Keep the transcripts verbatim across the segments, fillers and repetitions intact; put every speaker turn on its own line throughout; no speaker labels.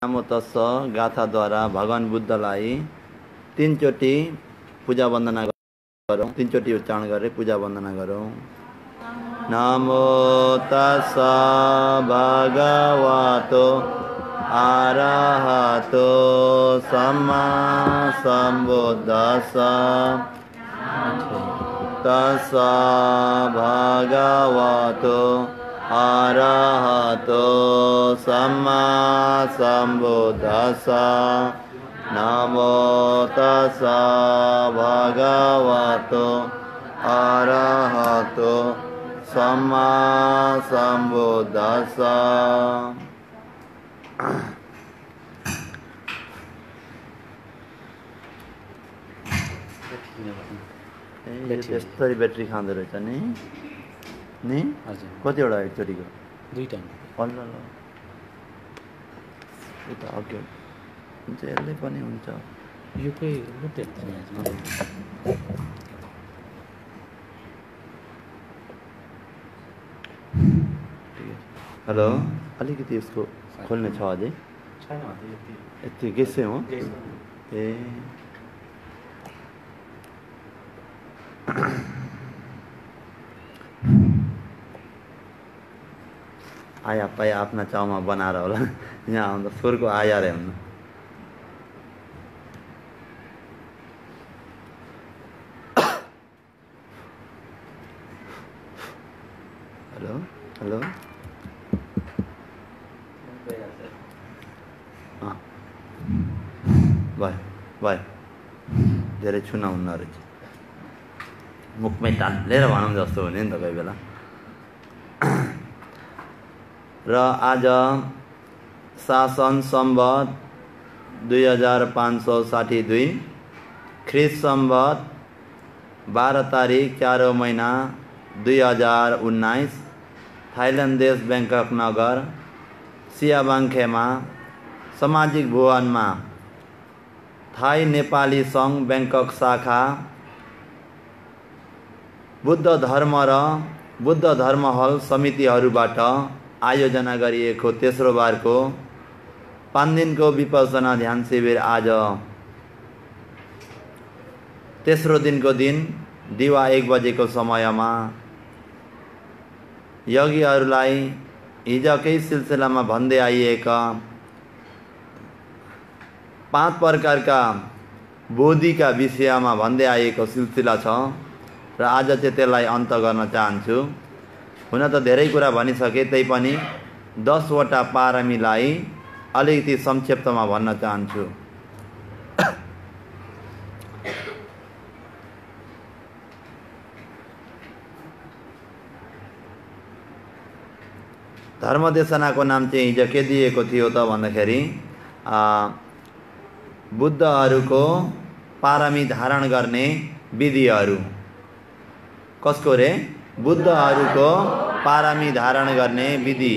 नमो तस्स गाथाद्वारा भगवान बुद्धलाई तीनचोटि पूजा वन्दना गरौँ। तीनचोटि उच्चारण गरेर पूजा वन्दना गरौँ। नमो तस्स भगवतो अरहतो सम्मा सम्बुद्धस्स तस्स भगवतो अरहतो सम्मा सम्बुद्धस्स नमो तस्स भगवतो अरहतो सम्मा सम्बुद्धस्स। यस्तरी ब्याट्री खाँदो रहेछ नि नि कतिवटा एकचोटिको
दुईटा
अल्ल ल उता अघि हुन्छ यसले पनि हुन्छ
यो कोही
हेलो अलिकति यसको खोल्ने छ अझै यति गेसै हो ए आया पाया आफ्ना चाउमा बनाएर होला यहाँ आउँदा स्वरको आया रे हुनु। हेलो हेलो भयो भयो धेरै छुना हुन्न रहेछ मुखमै टालेर भनौँ जस्तो हुने नि त कोही बेला। र आज शासन सम्वत दुई हजार पाँच सौ साठी दुई ख्रिस्ट सम्वत बाह्र तारिक चारौँ महिना दुई हजार उन्नाइस थाइल्यान्ड देश ब्याङ्कक नगर सियाबाङखेमा सामाजिक भुवनमा थाई नेपाली सङ्घ ब्याङ्कक शाखा बुद्ध धर्म र बुद्ध धर्म हल समितिहरूबाट आयोजना गरिएको तेस्रो बारको पाँच दिनको विपसना ध्यान शिविर आज तेस्रो दिनको दिन दिवा एक बजेको समयमा यज्ञहरूलाई हिजकै सिलसिलामा भन्दै आइएका पाँच प्रकारका बोधिका विषयमा भन्दै आएको सिलसिला छ र आज चाहिँ त्यसलाई अन्त गर्न चाहन्छु। हुन त धेरै कुरा भनिसके त्यही पनि दसवटा पारमीलाई अलिकति संक्षिप्तमा भन्न चाहन्छु। धर्मदेशनाको नाम चाहिँ हिजो के दिएको थियो त भन्दाखेरि बुद्धहरूको पारमी धारण गर्ने विधिहरू। कसको रे? बुद्धहरूको पारमी धारण गर्ने विधि।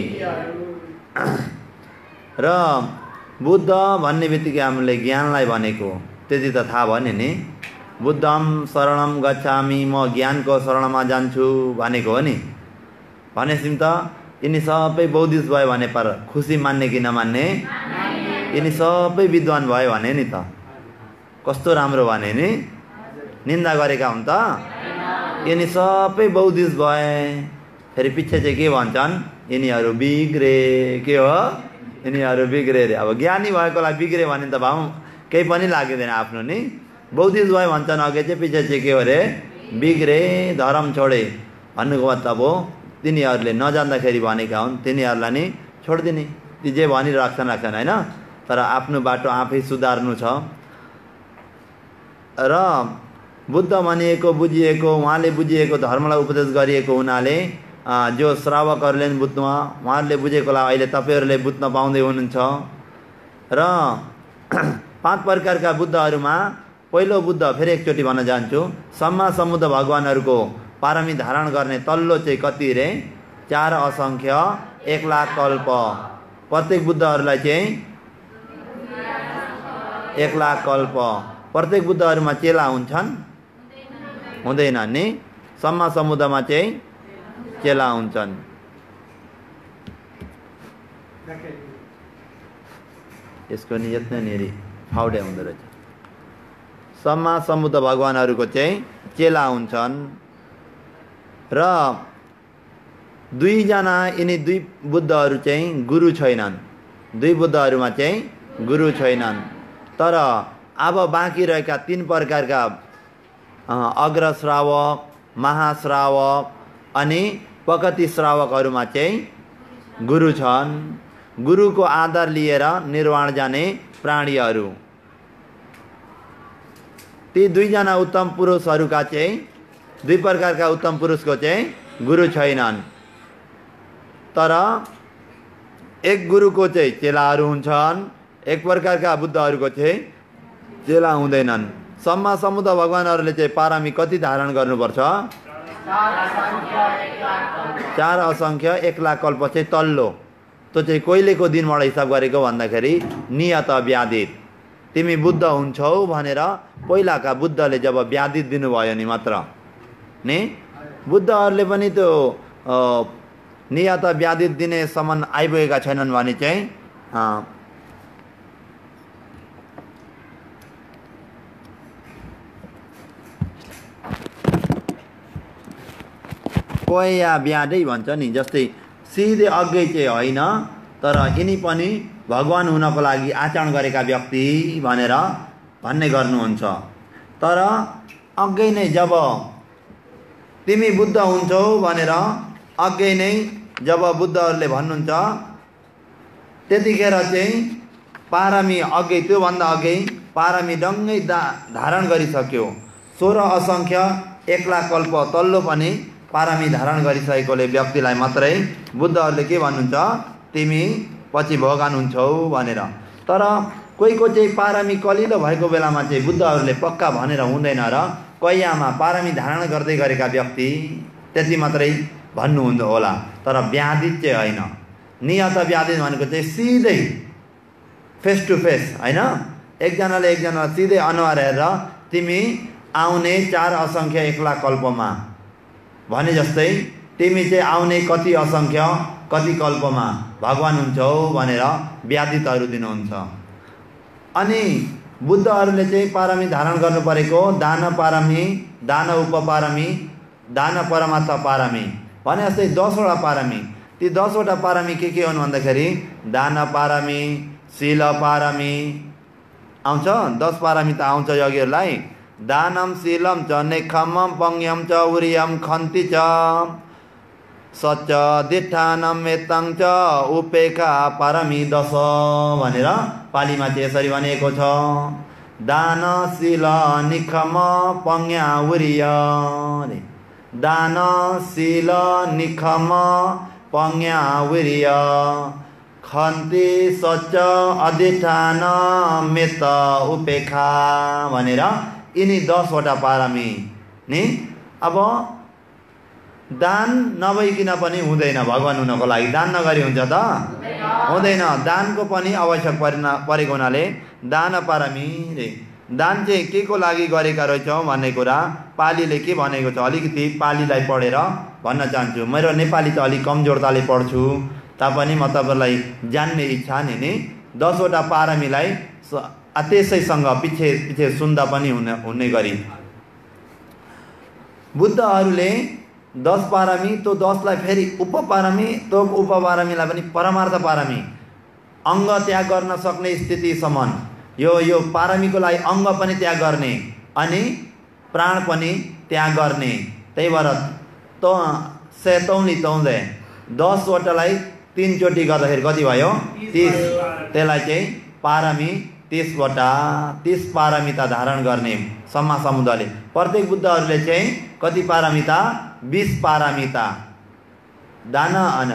र बुद्ध भन्ने बित्तिकै हामीले ज्ञानलाई भनेको त्यति त थाहा भयो नि। बुद्धम शरणम गच्छामि, म ज्ञानको शरणमा जान्छु भनेको हो नि। भनेपछि त यिनी सबै बौद्धिस्ट भयो भने पर खुसी मान्ने कि नमान्ने? यिनी सबै विद्वान भयो भने नि त कस्तो राम्रो भने नि निन्दा गरेका हुन् त। यिनी सबै बौद्धिस्ट भए फेरि पछि चाहिँ के भन्छन्? यिनीहरू बिग्रे। के हो? यिनीहरू बिग्रे रे। अब ज्ञानी भएकोलाई बिग्रे भने त भाउ केही पनि लाग्दैन आफ्नो नि। बौद्धिस्ट भयो भन्छन् अघि चाहिँ पछि चाहिँ के हो रे? बिग्रे, धर्म छोडे भन्नुको मतलब हो तिनीहरूले नजान्दाखेरि भनेका हुन्। तिनीहरूलाई नि छोडिदिने, ती जे भनिराख्छन् राख्छन् होइन, तर आफ्नो बाटो आफै सुधार्नु छ। र बुद्ध भनिएको बुझिएको उहाँले बुझिएको धर्मलाई उपदेश गरिएको हुनाले जो श्रावकहरूले पनि बुझ्नु उहाँहरूले बुझेकोलाई अहिले तपाईँहरूले बुझ्न पाउँदै हुनुहुन्छ। र पाँच प्रकारका बुद्धहरूमा पहिलो बुद्ध फेरि एकचोटि भन्न जान्छु, सम्मा समुद्र भगवानहरूको पारमी धारण गर्ने तल्लो चाहिँ कति रे? चार असङ्ख्य एक लाख कल्प। प्रत्येक बुद्धहरूलाई चाहिँ एक लाख कल्प। प्रत्येक बुद्धहरूमा चेला हुन्छन्? हुँदैन नि। सम्मा समुद्रमा चाहिँ चेला हुन्छन्। यसको नि यत्ननेरि फाउडे हुँदो रहेछ। सम्मा सम्बुद्ध भगवानहरूको चाहिँ चेला हुन्छन् र दुईजना यिनी दुई बुद्धहरू चाहिँ गुरु छैनन्। दुई बुद्धहरूमा चाहिँ गुरु छैनन्। तर अब बाँकी रहेका तीन प्रकारका अग्रश्रावक, महाश्रावक अनि पकति श्रावकहरूमा चाहिँ गुरु छन्। गुरुको आधार लिएर निर्वाण जाने प्राणीहरू। ती दुईजना उत्तम पुरुषहरूका चाहिँ दुई प्रकारका उत्तम पुरुषको चाहिँ गुरु छैनन्। तर एक गुरुको चाहिँ चेलाहरू हुन्छन्, एक प्रकारका बुद्धहरूको चाहिँ चेला हुँदैनन्। सम्मा सम्बुद्ध भगवानहरूले चाहिँ पारमी कति धारण गर्नुपर्छ? चार असङ्ख्य एक लाख कल्प चाहिँ तल्लो। त्यो चाहिँ कहिलेको दिनबाट हिसाब गरेको भन्दाखेरि नियत व्याधित। तिमी बुद्ध हुन्छौ भनेर पहिलाका बुद्धले जब व्याधित दिनुभयो नि मात्र नि बुद्धहरूले पनि त्यो नियत व्याधित दिनेसम्म आइपुगेका छैनन् भने चाहिँ कोया ब्याधै भन्छ नि। जस्तै सिधै अघि चाहिँ होइन, तर यिनी पनि भगवान हुनको लागि आचरण गरेका व्यक्ति भनेर भन्ने गर्नुहुन्छ। तर अघि नै जब तिमी बुद्ध हुन्छौ भनेर अघि नै जब बुद्धहरूले भन्नुहुन्छ त्यतिखेर चाहिँ पारमी अघि त्योभन्दा अघि पारमी डङ्गै दा धारण गरिसक्यो। सोह्र असङ्ख्य एक लाख कल्प तल्लो पनि पारमी धारण गरिसकेकोले व्यक्तिलाई मात्रै बुद्धहरूले के भन्नुहुन्छ? तिमी पछि भगवान हुन्छौ भनेर। तर कोही को चाहिँ पारमी कलिलो भएको बेलामा चाहिँ बुद्धहरूले पक्का भनेर हुँदैन र कैयामा पारमी धारण गर्दै गरेका व्यक्ति त्यति मात्रै भन्नुहुँदो होला। तर व्याधित चाहिँ होइन। नियत व्याधित भनेको चाहिँ सिधै फेस टु फेस होइन, एकजनाले एकजना सिधै अनुहार हेरेर तिमी आउने चार असङ्ख्य एक लाख कल्पमा भने जस्तै तिमी चाहिँ आउने कति असङ्ख्य कति कल्पमा भगवान हुन्छौ भनेर व्याधितहरू दिनुहुन्छ। अनि बुद्धहरूले चाहिँ पारमी धारण गर्नु परेको दान पारमी, दान उपपारमी, दान परमार्थ पारमी भने जस्तै दसवटा पारमी। ती दसवटा पारमी के के हुन् भन्दाखेरि दान पारमी, शील पारमी आउँछ। दस पारमी त आउँछ योगीहरूलाई। दानम शीलम च नेखमम पङ्यम च उरियम खन्ति च सच दिठानम मेतङ च उपेक्षा पारमी दश भनेर पालीमा चाहिँ यसरी भनेको छ। दान शील निखम पङ्या उरिय। दान शील निखम पङ्या उरिय खन्ति सच अधिष्ठान मेत उपेक्षा भनेर यिनी दसवटा पारमी नि। अब दान नभइकन पनि हुँदैन भगवान हुनको लागि। दान नगरी हुन्छ त हुँदैन। दानको पनि आवश्यक परिना परेको हुनाले दान पारमी रे। दान चाहिँ के को लागि गरेका रहेछौँ भन्ने कुरा पालीले के भनेको छ अलिकति पालीलाई पढेर भन्न चाहन्छु। मेरो नेपाली त अलिक कमजोरताले पढ्छु तापनि म तपाईँलाई जान्ने इच्छा नि नि दसवटा पारमीलाई त्यसैसँग पछि पछि सुन्दा पनि हुने हुने गरी बुद्धहरूले दस पारमी तो दसलाई फेरि उपपारमी तो उपपारमीलाई पनि परमार्थ पारमी अङ्ग त्याग गर्न सक्ने स्थितिसम्म यो यो पारमीको लागि अङ्ग पनि त्याग गर्ने अनि प्राण पनि त्याग गर्ने। त्यही भएर त सेतौली तौले दसवटालाई तीनचोटि गर्दाखेरि कति भयो? तीस। त्यसलाई चाहिँ पारमी तीसवटा तीस पारमिता धारण गर्ने सम्मा समुदायले। प्रत्येक बुद्धहरूले चाहिँ कति पारमिता? बीस पारमिता दान अन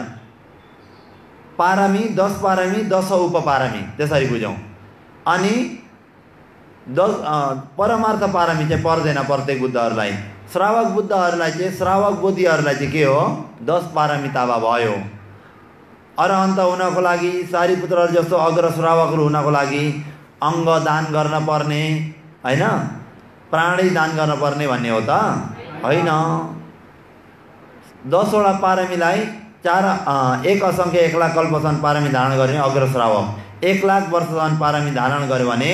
पारमी दस पारमी दस उपपारमी त्यसरी बुझौँ। अनि दस परमार्थ पारमी चाहिँ पर्दैन प्रत्येक बुद्धहरूलाई। श्रावक बुद्धहरूलाई चाहिँ श्रावक बोधिहरूलाई चाहिँ के हो? दस पारमिता भयो। अरहन्त हुनको लागि सारीपुत्रहरू जस्तो अग्र श्रावकहरू हुनको लागि अङ्ग दान गर्न पर्ने होइन, प्राणै दान गर्न पर्ने भन्ने हो त होइन। दसवटा पारमीलाई चार एक असङ्ख्य एक लाख कल्पसम्म पारमी धारण गर्ने अग्र श्रावक, एक लाख वर्षसम्म पारमी धारण गर्यो भने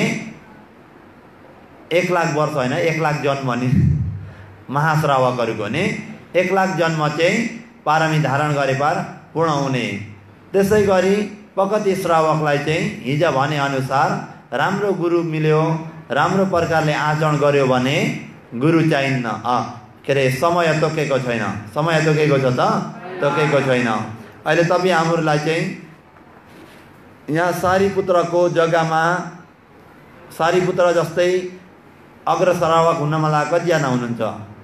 एक लाख वर्ष होइन एक लाख जन्म भने महाश्रावकहरूको भने एक लाख जन्म चाहिँ पारमी धारण गरे पार पूर्ण हुने। त्यसै गरी पकति श्रावकलाई चाहिँ हिजो भने अनुसार राम्रो गुरु मिल्यो, राम्रो प्रकारले आचरण गर्यो भने गुरु चाहिन्न। अ के अरे समय तोकेको छैन, समय तोकेको छ त तोकेको छैन। अहिले तपाईँ हामीहरूलाई चाहिँ यहाँ सारीपुत्रको जग्गामा सारीपुत्र जस्तै अग्र श्रावक हुन मलाई कतिजना हुनुहुन्छ?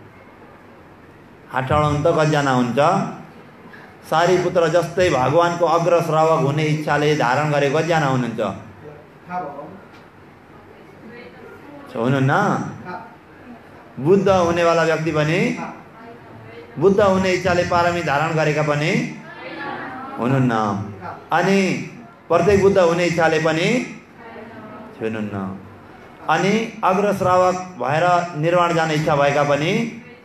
हात उठाउनु त कतिजना हुन्छ? सारीपुत्र जस्तै भगवानको अग्र श्रावक हुने इच्छाले धारण गरे कतिजना हुनुहुन्छ? हुनुहुन्न? बुद्ध हुनेवाला व्यक्ति पनि, बुद्ध हुने इच्छाले पारमी धारण गरेका पनि हुनुहुन्न। अनि प्रत्येक बुद्ध हुने इच्छाले पनि हुनुहुन्न। अनि अग्र श्रावक भएर निर्वाण जाने इच्छा भएका पनि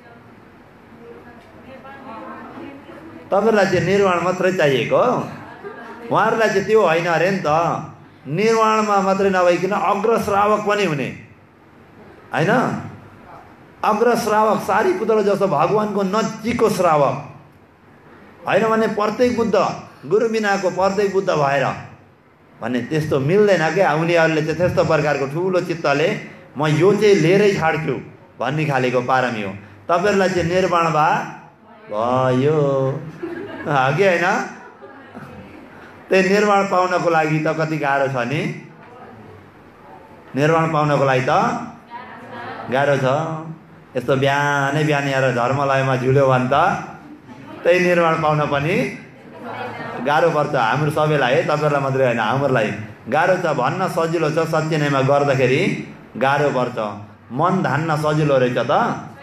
तपाईहरुलाई चाहिँ निर्वाण मात्रै चाहिएको, उहाँहरूलाई चाहिँ त्यो होइन अरे नि त। निर्वाणमा मात्रै नभइकन अग्र श्रावक पनि हुने हैन। अग्र श्रावक सारीपुत्र जस्तो भगवानको नजिकको श्रावक होइन भने प्रत्येक बुद्ध गुरु बिनाको प्रत्येक बुद्ध भएर भने त्यस्तो मिल्दैन क्या। उनीहरूले चाहिँ त्यस्तो प्रकारको ठुलो चित्तले म यो चाहिँ लिएरै छाड्छु भन्ने खालेको पारमी हो। तपाईहरुलाई चाहिँ निर्वाण भा भयो कि होइन? त्यही निर्वाण पाउनको लागि त कति गाह्रो छ नि। निर्वाण पाउनको लागि त गाह्रो छ। यस्तो बिहानै बिहान आएर धर्मलयमा झुल्यो भने त त्यही निर्वाण पाउन पनि गाह्रो पर्छ। हाम्रो सबैलाई है, तपाईहरुलाई मात्रै होइन, हामीहरूलाई गाह्रो छ। भन्न सजिलो छ, सत्यनेमा गर्दाखेरि गाह्रो पर्छ। मन धान्न सजिलो रहेछ त।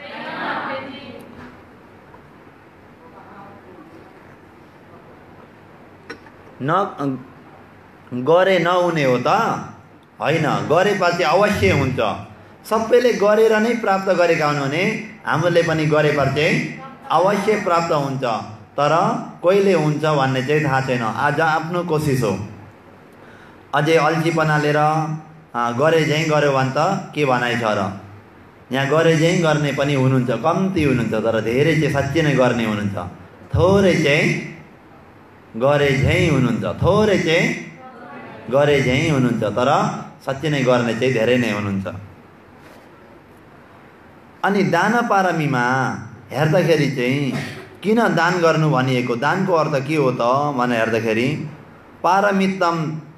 न गरे नहुने हो त होइन, गरेपछि अवश्य हुन्छ। सबैले गरेर नै प्राप्त गरेका हुन् भने हामीले पनि गरेपछि अवश्य प्राप्त हुन्छ। तर कहिले हुन्छ भन्ने चाहिँ थाहा छैन। आज आफ्नो कोसिस हो। अझै अल्छीपना लिएर गरे झैँ गर्यो भने त के भनाइ छ र? यहाँ गरे झैँ गर्ने पनि हुनुहुन्छ, कम्ती हुनुहुन्छ, तर धेरै चाहिँ साँच्चै नै गर्ने हुनुहुन्छ। थोरै चाहिँ गरे झैँ हुनुहुन्छ, थोरै चाहिँ गरे झैँ हुनुहुन्छ, तर साँच्चै नै गर्ने चाहिँ धेरै नै हुनुहुन्छ। अनि दान पारमीमा हेर्दाखेरि चाहिँ किन दान गर्नु भनिएको? दानको अर्थ के हो त भनेर हेर्दाखेरि पारमितम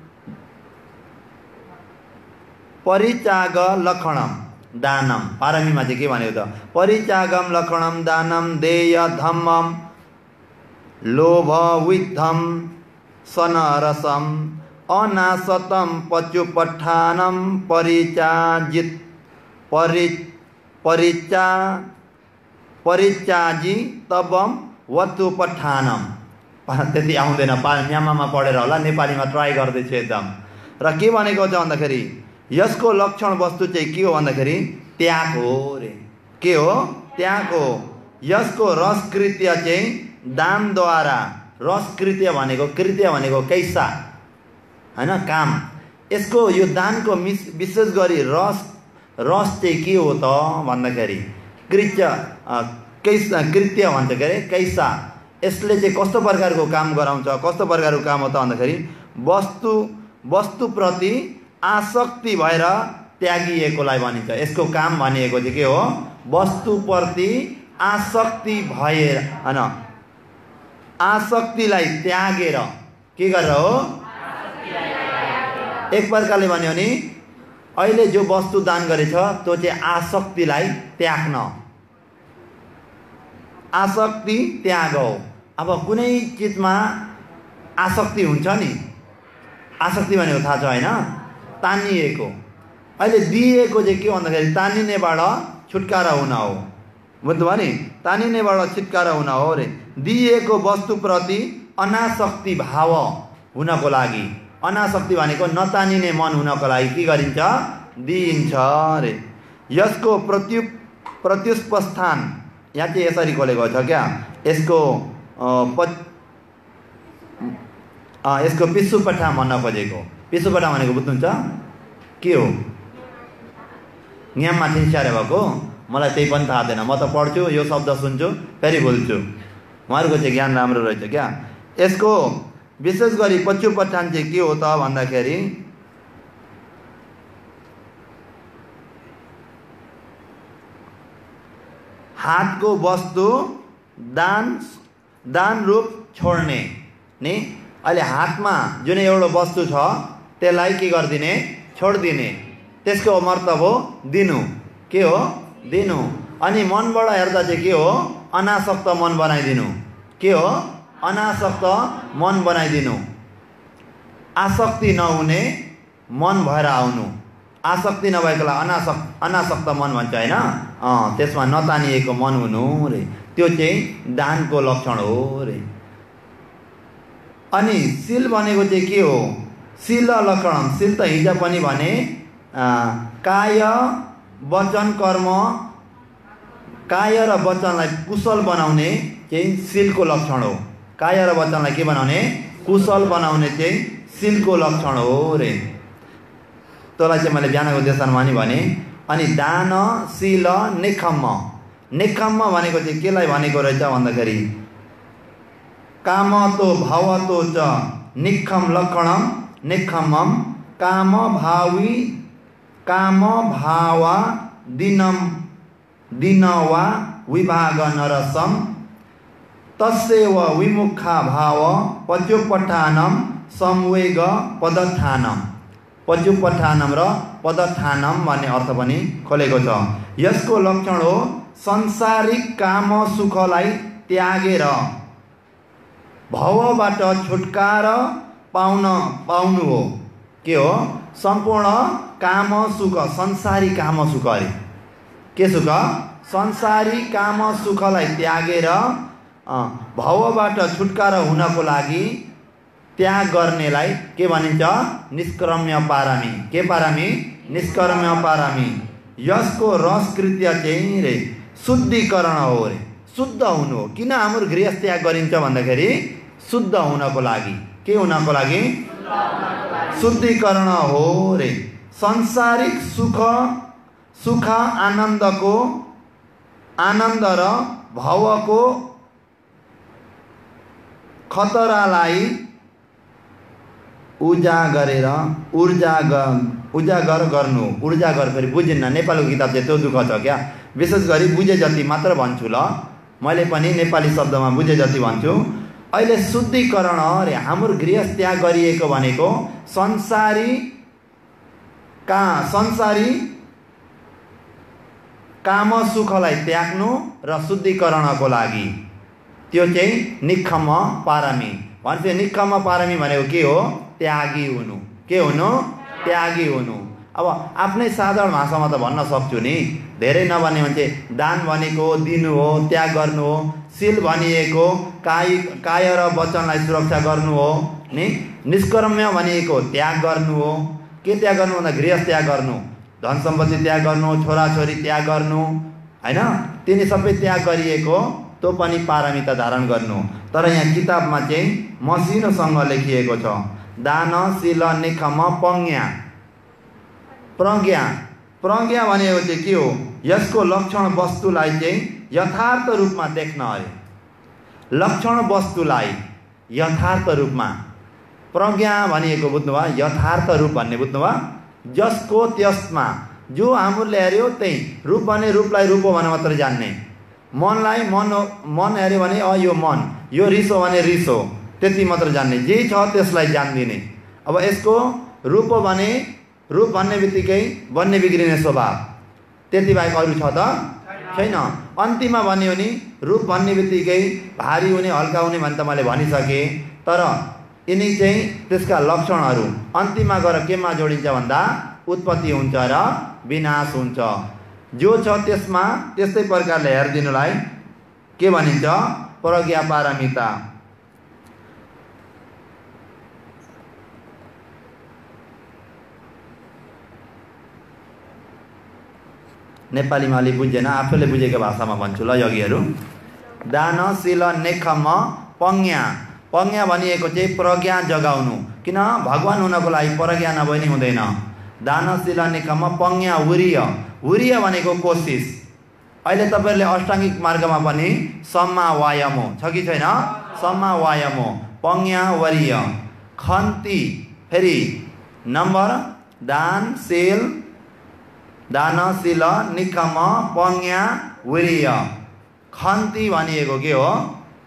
परित्याग लक्षणम दानम। पारमीमा चाहिँ के भनेको त? परित्यागम लक्षणम दानम देय धम्मम लोभ विद्धम सनरसम अनासतम पचुपठानम परिचाजित परि परिचा परिचाजी तबम वतुपठानम। त्यति आउँदैन, म्यामामा पढेर होला, नेपालीमा ट्राई गर्दैछु एकदम। र के भनेको छ भन्दाखेरि यसको लक्षण वस्तु चाहिँ के हो भन्दाखेरि त्याग हो रे। के हो? त्याग हो। यसको रसकृत्य चाहिँ दानद्वारा, रसकृत्य भनेको कृत्य भनेको कैसा हैन, काम। यसको यो दानको विशेष गरी रस रस चाहिँ के हो त भन्दाखेरि कृत्य कैसा कृत्य भन्छ के अरे कैसा। यसले चाहिँ कस्तो प्रकारको काम गराउँछ? कस्तो प्रकारको काम हो त भन्दाखेरि वस्तु वस्तुप्रति आसक्ति भएर त्यागिएकोलाई भनिन्छ। यसको काम भनिएको चाहिँ के हो? वस्तुप्रति आसक्ति भएर हैन, आसक्तिलाई त्यागेर के गरेर हो? एक प्रकारले भन्यो भने अहिले जो वस्तु दान गरेछ त्यो चाहिँ आसक्तिलाई त्याग्न, आसक्ति त्याग हो। अब कुनै चिजमा आसक्ति हुन्छ नि, आसक्ति भनेको थाहा छ होइन? तानिएको। अहिले दिएको चाहिँ के भन्दाखेरि तानिनेबाट छुटकारा हुन हो, बुझ्नुभयो नि? तानिनेबाट छुटकारा हुन हो रे। दिएको वस्तुप्रति अनासक्ति भाव हुनको लागि, अनासक्ति भनेको नतानिने मन हुनको लागि के गरिन्छ? दिइन्छ रे। यसको प्रत्यु प्रत्युत्पस्थान यहाँ चाहिँ यसरी खोलेको छ क्या। यसको प यसको पिसुपठा भन्न खोजेको। पेसोपटा भनेको बुझ्नुहुन्छ के हो? न्याममाथि स्याहारे भएको मलाई त्यही पनि थाहा छैन। म त पढ्छु, यो शब्द सुन्छु, फेरि बोल्छु। उहाँहरूको चाहिँ ज्ञान राम्रो रहेछ क्या। यसको विशेष गरी पछुपठान चाहिँ के हो त भन्दाखेरि हातको वस्तु दान दान रूप छोड्ने नि। अहिले हातमा जुन एउटा वस्तु छ त्यसलाई के गरिदिने? छोडिदिने। त्यसको मतलब हो दिनु। के हो? दिनु। अनि मनबाट हेर्दा चाहिँ के हो? अनासक्त मन बनाइदिनु। के हो? अनासक्त मन बनाइदिनु। आसक्ति नहुने मन भएर आउनु। आसक्ति नभएकोलाई अनासक्त अनासक्त मन भन्छ होइन? अँ त्यसमा नतानिएको मन हुनु रे, त्यो चाहिँ दानको लक्षण हो रे। अनि शील भनेको चाहिँ के हो? शील लक्षण, शील त हिजो पनि भने काय वचन कर्म, काय र वचनलाई कुशल बनाउने चाहिँ शीलको लक्षण हो। काय र वचनलाई के बनाउने? कुशल बनाउने चाहिँ शीलको लक्षण हो रे। त्यसलाई चाहिँ मैले बिहानको देशनमा नि भने। अनि दान शील नेखम्म, नेखम्म भनेको चाहिँ केलाई भनेको रहेछ भन्दाखेरि काम तो भाव तो च निखम लक्षणम निखम्मम काम भावी काम भावा दिनम दिनवा विभाग नरसम तस्यैव विमुखा भाव पचुपठानम संवेग पदत्थानम। पचुपठानम र पदत्थानम भन्ने अर्थ पनि खोलेको छ। यसको लक्षण हो संसारिक काम सुखलाई त्यागेर भवबाट छुटकारा पाउन पाउनु हो। के हो? सम्पूर्ण काम सुख, संसारी काम सुख अरे के सुख? संसारी काम सुखलाई त्यागेर भवबाट छुटकारा हुनको लागि त्याग गर्नेलाई के भनिन्छ? निष्कर्म्य पारामी। के पारामी? निष्कर्म्य पारामी। यसको रसकृत्य चाहिँ रे शुद्धिकरण हो रे, शुद्ध हुनु हो। किन हाम्रो गृह त्याग गरिन्छ भन्दाखेरि शुद्ध हुनको लागि। के हुनको लागि? शुद्धिकरण हो रे। संसारिक सुख सुख आनन्दको आनन्द र भवको खतरालाई उजागरेर उर्जागर उजागर गर्नु। उर्जागर फेरि बुझिन्न, नेपालीको किताब चाहिँ त्यो दुःख छ क्या। विशेष गरी बुझे जति मात्र भन्छु ल, मैले पनि नेपाली शब्दमा बुझे जति भन्छु। अहिले शुद्धिकरण अरे हाम्रो गृह त्याग गरिएको भनेको संसारी का संसारी काम सुखलाई त्याग्नु र शुद्धिकरणको लागि, त्यो चाहिँ निखम्म पारमी भन्छ। निखम्म पारमी भनेको के हो? त्यागी हुनु। के हुनु? त्यागी हुनु। अब आफ्नै साधारण भाषामा त भन्न सक्छु नि, धेरै नभने भने दान भनेको दिनु हो, त्याग गर्नु हो। शील भनिएको काय काय र वचनलाई सुरक्षा गर्नु हो नि। निष्कर्म्य भनिएको त्याग गर्नु हो। के त्याग गर्नु भन्दा गृह त्याग गर्नु, धन सम्पत्ति त्याग गर्नु, छोराछोरी त्याग गर्नु होइन, तिनी सबै त्याग गरिएको, त्यो पनि पारमिता धारण गर्नु। तर यहाँ किताबमा चाहिँ मसिनोसँग लेखिएको छ दान शील निखम प्रज्ञा। प्रज्ञा प्रज्ञा भनेको चाहिँ के हो? यसको लक्षण वस्तुलाई चाहिँ यथार्थ रूपमा देख्न अरे। लक्षण वस्तुलाई यथार्थ रूपमा, प्रज्ञा भनिएको बुझ्नुभयो? यथार्थ रूप भन्ने बुझ्नुभयो? जसको त्यसमा जो हामीले हेऱ्यो त्यही रूप भने रूपलाई रूप हो भने मात्र जान्ने। मनलाई मन मन हेऱ्यो भने अ यो मन, यो रिस हो भने रिस हो, त्यति मात्र जान्ने। जे छ त्यसलाई जान्दिने। अब यसको रूप भने रूप भन्ने बित्तिकै बन्ने बिग्रिने स्वभाव, त्यति बाहेक अरू छ त छैन। अन्तिममा भन्यो भने रूप भन्ने बित्तिकै भारी हुने हल्का हुने भने त मैले भनिसकेँ। तर यिनी चाहिँ त्यसका लक्षणहरू अन्तिममा गएर केमा जोडिन्छ भन्दा उत्पत्ति हुन्छ र विनाश हुन्छ। जो छ त्यसमा त्यस्तै प्रकारले हेरिदिनुलाई के भनिन्छ? प्रज्ञा पारमिता। नेपालीमा अलि बुझेन, आफैले बुझेको भाषामा भन्छु ल यज्ञहरू। दान शील नेखम प्रज्ञा प्रज्ञा भनिएको चाहिँ प्रज्ञा जगाउनु, किन भगवान हुनको लागि प्रज्ञा नभए नि हुँदैन। दानशील निकम प्रज्ञा वीर्य, वीर्य भनेको कोसिस। अहिले तपाईहरुले अष्टाङ्गिक मार्गमा पनि सम्मा वायामो छ कि छैन? सम्मा वायामो, प्रज्ञा वीर्य, खन्ती, फेरि नम्बर दानशील, दानशील निकम प्रज्ञा वीर्य। खन्ती भनिएको के हो?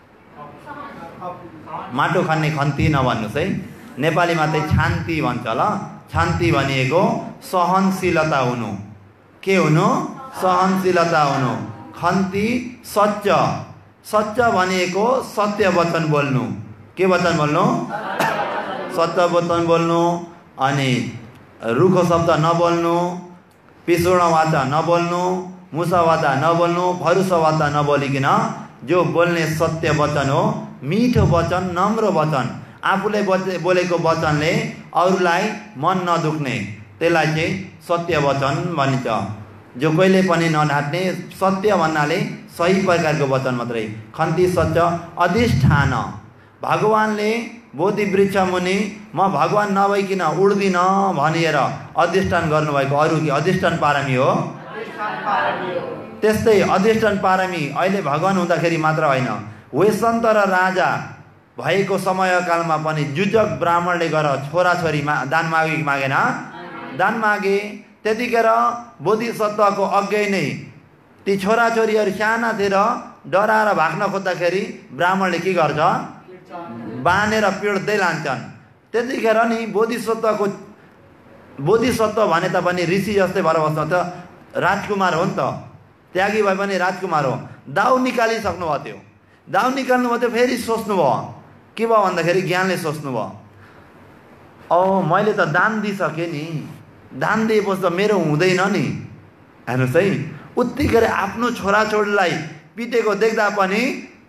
माटो खन्ने खन्ती नभन्नुस् है, नेपालीमा चाहिँ छान्ती भन्छ ल। छान्ती भनिएको सहनशीलता हुनु। के हुनु? सहनशीलता हुनु। खन्ती सच्च, सच्च भनिएको सत्य वचन बोल्नु। के वचन बोल्नु? सत्य वचन बोल्नु। अनि रुखो शब्द नबोल्नु, पिसुण वाचा नबोल्नु, मुसा वाचा नबोल्नु, भरुस वाचा नबोलिकन जो बोल्ने सत्य वचन हो, मीठो वचन, नम्र वचन, आफूले बोलेको वचनले अरूलाई मन नदुख्ने, त्यसलाई चाहिँ सत्य वचन भनिन्छ। जो कहिले पनि नढाट्ने, सत्य भन्नाले सही प्रकारको वचन मात्रै। खन्ती सच्च अधिष्ठान, भगवानले बोधि वृक्ष मुनि म भगवान नभइकन उड्दिन भनेर अधिष्ठान गर्नुभएको अरू के अधिष्ठान पारमी हो? त्यस्तै अधिष्ठान पारमी अहिले भगवान हुँदाखेरि मात्र होइन, वेसन्त र राजा भएको समयकालमा पनि जुजक ब्राह्मणले गएर छोराछोरी मा दान मागे मागेन? दान मागे। त्यतिखेर बोधिसत्वको अघि नै ती छोराछोरीहरू साना थिएर डराएर भाग्न खोज्दाखेरि ब्राह्मणले के गर्छ? बानेर पिड्दै लान्छन्। त्यतिखेर नि बोधिसत्वको, बोधिसत्व भने तापनि ऋषि जस्तै भएर बस्छ त, राजकुमार हो नि त, त्यागी भए पनि राजकुमार हो। दाउ निकालिसक्नु भयो, त्यो दाउ निकाल्नु भयो, त्यो फेरि सोच्नु भयो के भयो भन्दाखेरि ज्ञानले सोच्नु भयो, औ मैले त दान दिइसकेँ नि, दान दिएपछि त मेरो हुँदैन नि। हेर्नुहोस् है, उत्तिखेर आफ्नो छोराछोरीलाई पिटेको देख्दा पनि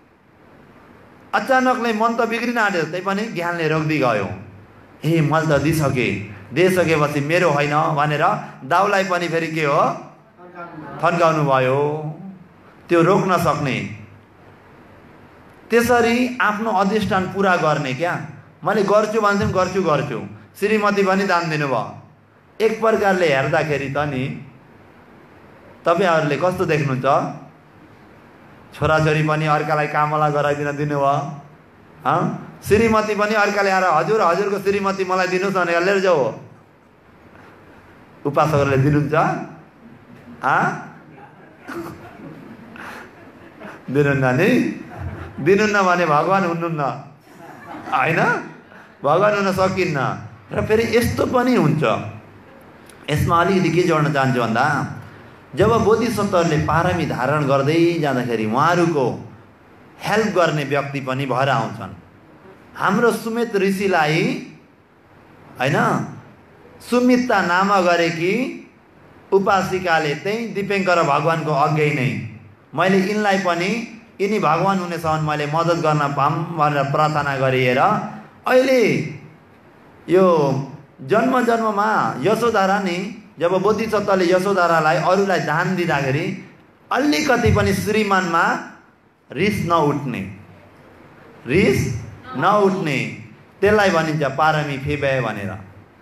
अचानकले मन त बिग्रिन आँट्यो, त्यही पनि ज्ञानले रोक्दै गयो। हे मैले त दिइसकेँ, दिइसकेपछि मेरो होइन भनेर दाउलाई पनि फेरि के हो? थन्काउनु भयो। त्यो रोक्न सक्ने, त्यसरी आफ्नो अधिष्ठान पुरा गर्ने। क्या मैले गर्छु भन्छ गर्छु गर्छु, श्रीमती पनि दान दिनुभयो। एक प्रकारले हेर्दाखेरि त नि तपाईहरुले कस्तो देख्नुहुन्छ? छोराछोरी पनि अर्कालाई कामला गराइदिन दिनुभयो, श्रीमती पनि अर्काले आएर हजुर हजुरको श्रीमती मलाई दिनुहोस् भनेर लिएर जाऊ, उपासकहरूले दिनुहुन्छ? दिनुहुन्न नि? दिनुहुन्न भने भगवान हुनुहुन्न होइन? भगवान हुन सकिन्न। र फेरि यस्तो पनि हुन्छ, यसमा अलिकति के जोड्न चाहन्छु भन्दा, जब बोधिसत्वहरूले पारमी धारण गर्दै जाँदाखेरि उहाँहरूको हेल्प गर्ने व्यक्ति पनि भएर आउँछन्। हाम्रो सुमित ऋषिलाई होइन, सुमित्ता नाम गरेकी उपासिकाले चाहिँ दिपेङ्कर भगवानको अघि नै मैले यिनलाई पनि यिनी भगवान हुनेसम्म मैले मद्दत गर्न पाऊँ भनेर प्रार्थना गरिएर अहिले यो जन्म जन्ममा यशोधरा नि जब बोधिसत्वले यशोधरालाई अरूलाई दान दिँदाखेरि अलिकति पनि श्रीमानमा रिस नउठ्ने, रिस नउठ्ने, त्यसलाई भनिन्छ पारमी फेबे भनेर।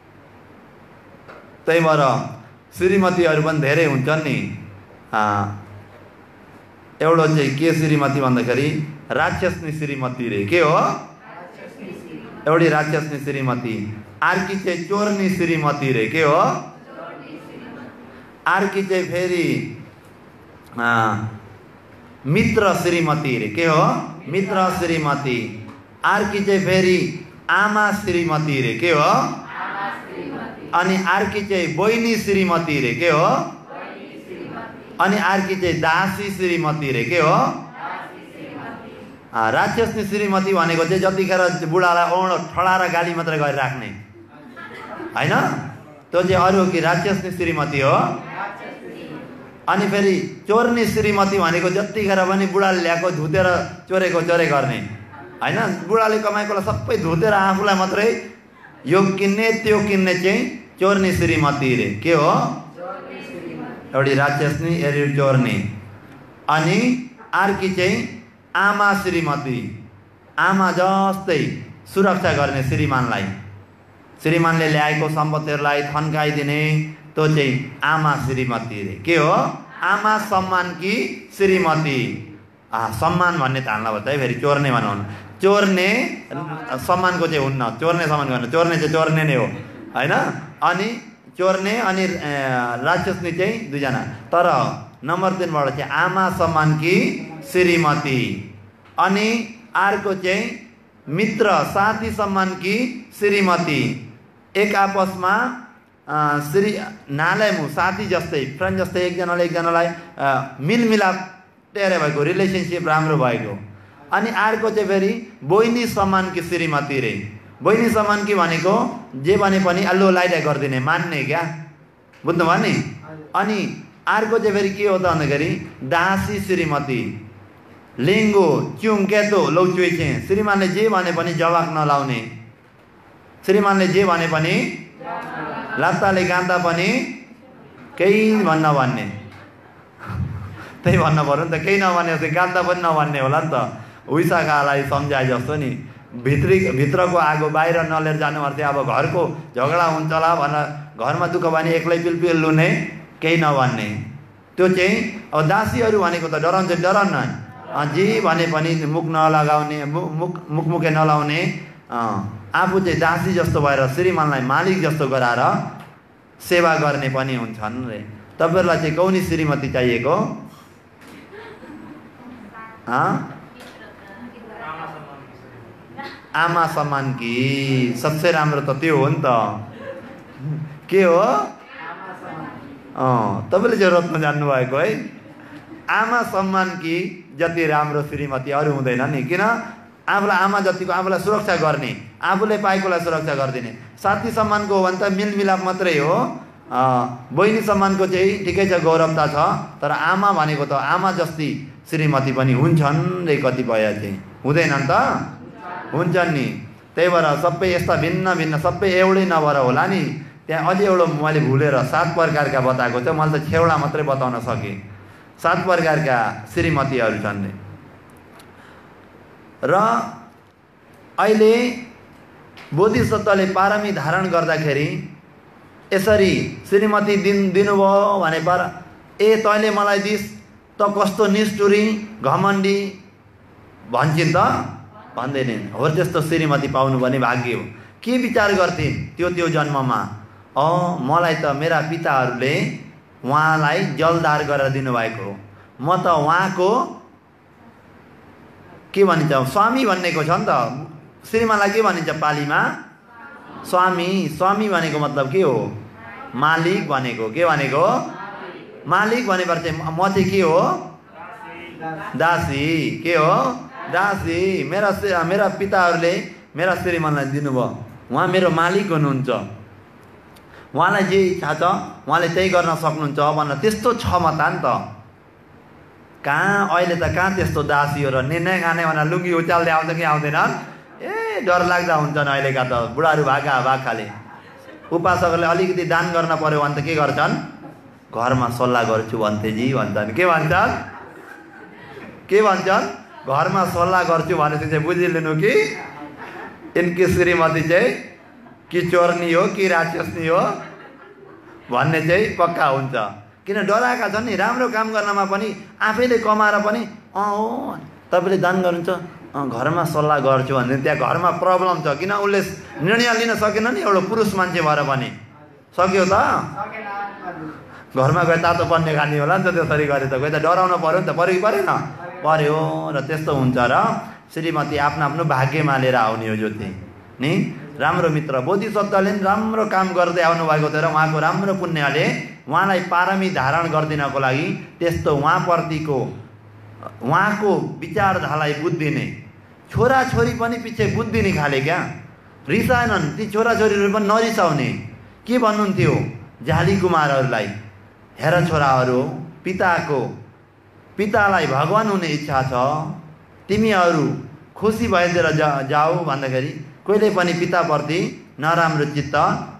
त्यही भएर श्रीमतीहरू पनि धेरै हुन्छन् नि। एउटा चाहिँ के श्रीमती भन्दाखेरि राक्षसनी श्रीमती रे, के हो? एउटी राक्षसनी श्रीमती। अर्की चाहिँ चोरनी श्रीमती रे, के हो? अर्की चाहिँ फेरि मित्र श्रीमती रे, के हो? मित्र श्रीमती। अर्की चाहिँ फेरि आमा श्रीमती रे, के हो? अनि अर्की चाहिँ बहिनी श्रीमती रे, के हो? अनि अर्की चाहिँ दासी श्रीमती रे, के हो? राक्षसनी श्रीमती भनेको चाहिँ जतिखेर बुढालाई औँडो ठडाएर गाली मात्र गरिराख्ने होइन, त्यो चाहिँ अरू कि राक्षसनी श्रीमती हो। अनि फेरि चोरनी श्रीमती भनेको जतिखेर पनि बुढाले ल्याएको धुतेर चोरेको चोरे गर्ने होइन, बुढाले कमाएकोलाई सबै धुतेर आफूलाई मात्रै यो किन्ने त्यो किन्ने चाहिँ चोरनी श्रीमती रे, के हो? एउटी राक्षसनी, एउटी चोरनी। अनि अर्की चाहिँ आमा श्रीमती। आमा जस्तै सुरक्षा गर्ने श्रीमानलाई, श्रीमानले ल्याएको सम्पत्तिहरूलाई थन्काइदिने त्यो चाहिँ आमा श्रीमती रे। के हो? आमा सम्मान कि श्रीमती। सम्मान भन्ने थाल्न पर्छ है, फेरि चोर्ने भन्नु चोर्ने सम्मानको चाहिँ हुन्न, चोर्ने सम्मान गर्नु, चोर्ने चाहिँ चोर्ने नै हो होइन। अनि चोर्ने अनि राक्षसनी चाहिँ दुईजना। तर नम्बर तिनबाट चाहिँ आमा सम्मान कि श्रीमती। अनि अर्को चाहिँ मित्र साथी सम्मान कि श्रीमती। एक आपसमा श्री नालायमु साथी जस्तै फ्रेन्ड जस्तै एकजनाले एकजनालाई मिलमिलाप टेरे भएको, रिलेसनसिप राम्रो भएको। अनि अर्को चाहिँ फेरि बहिनी सम्मान कि श्रीमती रे। बहिनी सम्मान कि भनेको जे भने पनि अल्लो लाइटा गरिदिने, मान्ने क्या, बुझ्नुभयो नि। अनि अर्को चाहिँ फेरि के हो त भन्दाखेरि दासी श्रीमती। लिङ्गो च्युङ केतो लौ चुइचे, श्रीमानले जे भने पनि जवाफ नलाउने, श्रीमानले जे भने पनि लात्ताले गान्दा पनि केही भन्न भन्ने, त्यही भन्न पर्यो नि त। केही नभने जस्तै गान्दा पनि नभन्ने होला नि त। उइसाकालाई सम्झाए जस्तो नि, भित्री भित्रको आगो बाहिर नलिएर जानु पर्थ्यो। अब घरको झगडा हुन्छ होला भनेर घरमा दुःख भने एक्लै पिलपिल लुने, केही नभन्ने। त्यो चाहिँ अब दासीहरू भनेको त डराउँछ, डराउन जे भने पनि मुख नलगाउने, मुख मुखमुखे नलाउने, आफू चाहिँ दासी जस्तो भएर श्रीमानलाई मालिक जस्तो गराएर सेवा गर्ने पनि हुन्छन् रे। तपाईँहरूलाई चाहिँ कौनी श्रीमती चाहिएको? आमा सम्मान कि। सबसे राम्रो त त्यो हो नि त। के हो? अँ तपाईँले चाहिँ रोज्न जान्नुभएको है। आमा सम्मान कि जति राम्रो श्रीमती अरू हुँदैन नि। किन? आफूलाई आमा जतिको आफूलाई सुरक्षा गर्ने, आफूले पाएकोलाई सुरक्षा गरिदिने। साथी सम्मानको हो भने त मिलमिलाप मात्रै हो। बहिनी सम्मानको चाहिँ ठिकै छ, गौरवता छ। तर आमा भनेको त आमा जस्ती श्रीमती पनि हुन्छन् रे कतिपय चाहिँ, हुँदैनन् त? हुन्छन् नि। त्यही भएर सबै यस्ता भिन्न भिन्न सबै एउटै नभएर होला नि। त्यहाँ अझै एउटा मैले भुलेर सात प्रकारका बताएको छ, मैले त छेउडा मात्रै बताउन सकेँ। सात प्रकारका श्रीमतीहरू छन् रे। र अहिले बोधिसत्वले पारमी धारण गर्दाखेरि यसरी श्रीमती दिन दिनुभयो भने पर ए तैँले मलाई दिस त कस्तो निष्ठुरी घमण्डी भन्छन् त? भन्दैनन्। हो त्यस्तो श्रीमती पाउनु पनि भाग्य हो। के विचार गर्थिन् त्यो त्यो जन्ममा? अँ मलाई त मेरा पिताहरूले उहाँलाई जलदार गरेर दिनुभएको हो। म त उहाँको के भनिन्छ स्वामी भन्नेको छ नि त। श्रीमानलाई के भनिन्छ पालीमा? स्वामी। स्वामी भनेको मतलब के हो? मालिक भनेको। के भनेको? मालिक भनेपछि म चाहिँ के हो? दासी। के हो? दासी। मेरा मेरा पिताहरूले मेरा श्रीमानलाई दिनुभयो, उहाँ मेरो मालिक हुनुहुन्छ, उहाँलाई जे इच्छा छ उहाँले त्यही गर्न सक्नुहुन्छ भनेर त्यस्तो क्षमता नि त। कहाँ अहिले त कहाँ त्यस्तो दासी हो र निर्णय खाने भनेर लुङ्गी उचाल्दै आउँछ कि आउँदैनन्? ए डर लाग्दा हुन्छन् अहिलेका त बुढाहरू भाका भाकाले। उपासकहरूले अलिकति दान गर्न पर्यो भने त के गर्छन्? घरमा सल्लाह गर्छु भन्थेजी भन्छन्। के भन्छन्? के भन्छन्? घरमा सल्लाह गर्छु भनेपछि चाहिँ बुझिलिनु कि यिनकी श्रीमती चाहिँ कि चोर्नी हो कि राक्षसनी हो भन्ने चाहिँ पक्का हुन्छ। किन डराएका छन् नि। राम्रो काम गर्नमा पनि आफैले कमाएर पनि अँ हो तपाईँले दान गर्नुहुन्छ, अँ घरमा सल्लाह गर्छु भने त्यहाँ घरमा प्रब्लम छ। किन उसले निर्णय लिन सकेन नि, एउटा पुरुष मान्छे भएर पनि। सक्यो त? घरमा गए तातो बन्ने खाने होला नि त त्यसरी गरे त। गए त डराउनु पऱ्यो नि त। पऱ्यो कि परेन? पर्यो। र त्यस्तो हुन्छ। र श्रीमती आफ्नो आफ्नो भाग्यमा लिएर आउने हो जो चाहिँ नि। राम्रो मित्र बोधिसत्वले पनि राम्रो काम गर्दै आउनुभएको थियो र उहाँको राम्रो पुण्यले उहाँलाई पारमी धारण गरिदिनको लागि त्यस्तो उहाँप्रतिको उहाँको विचारधारालाई बुझ्दिने छोराछोरी पनि पछि बुझ्दिने खाले क्या। रिसाएनन् ती छोराछोरीहरू पनि नरिसाउने। के भन्नुहुन्थ्यो झाली कुमारहरूलाई? हेर छोराहरू, पिताको पितालाई भगवान हुने इच्छा छ, तिमीहरू खुसी भइदिएर जा जाऊ भन्दाखेरि कहिले पनि पिताप्रति नराम्रो चित्त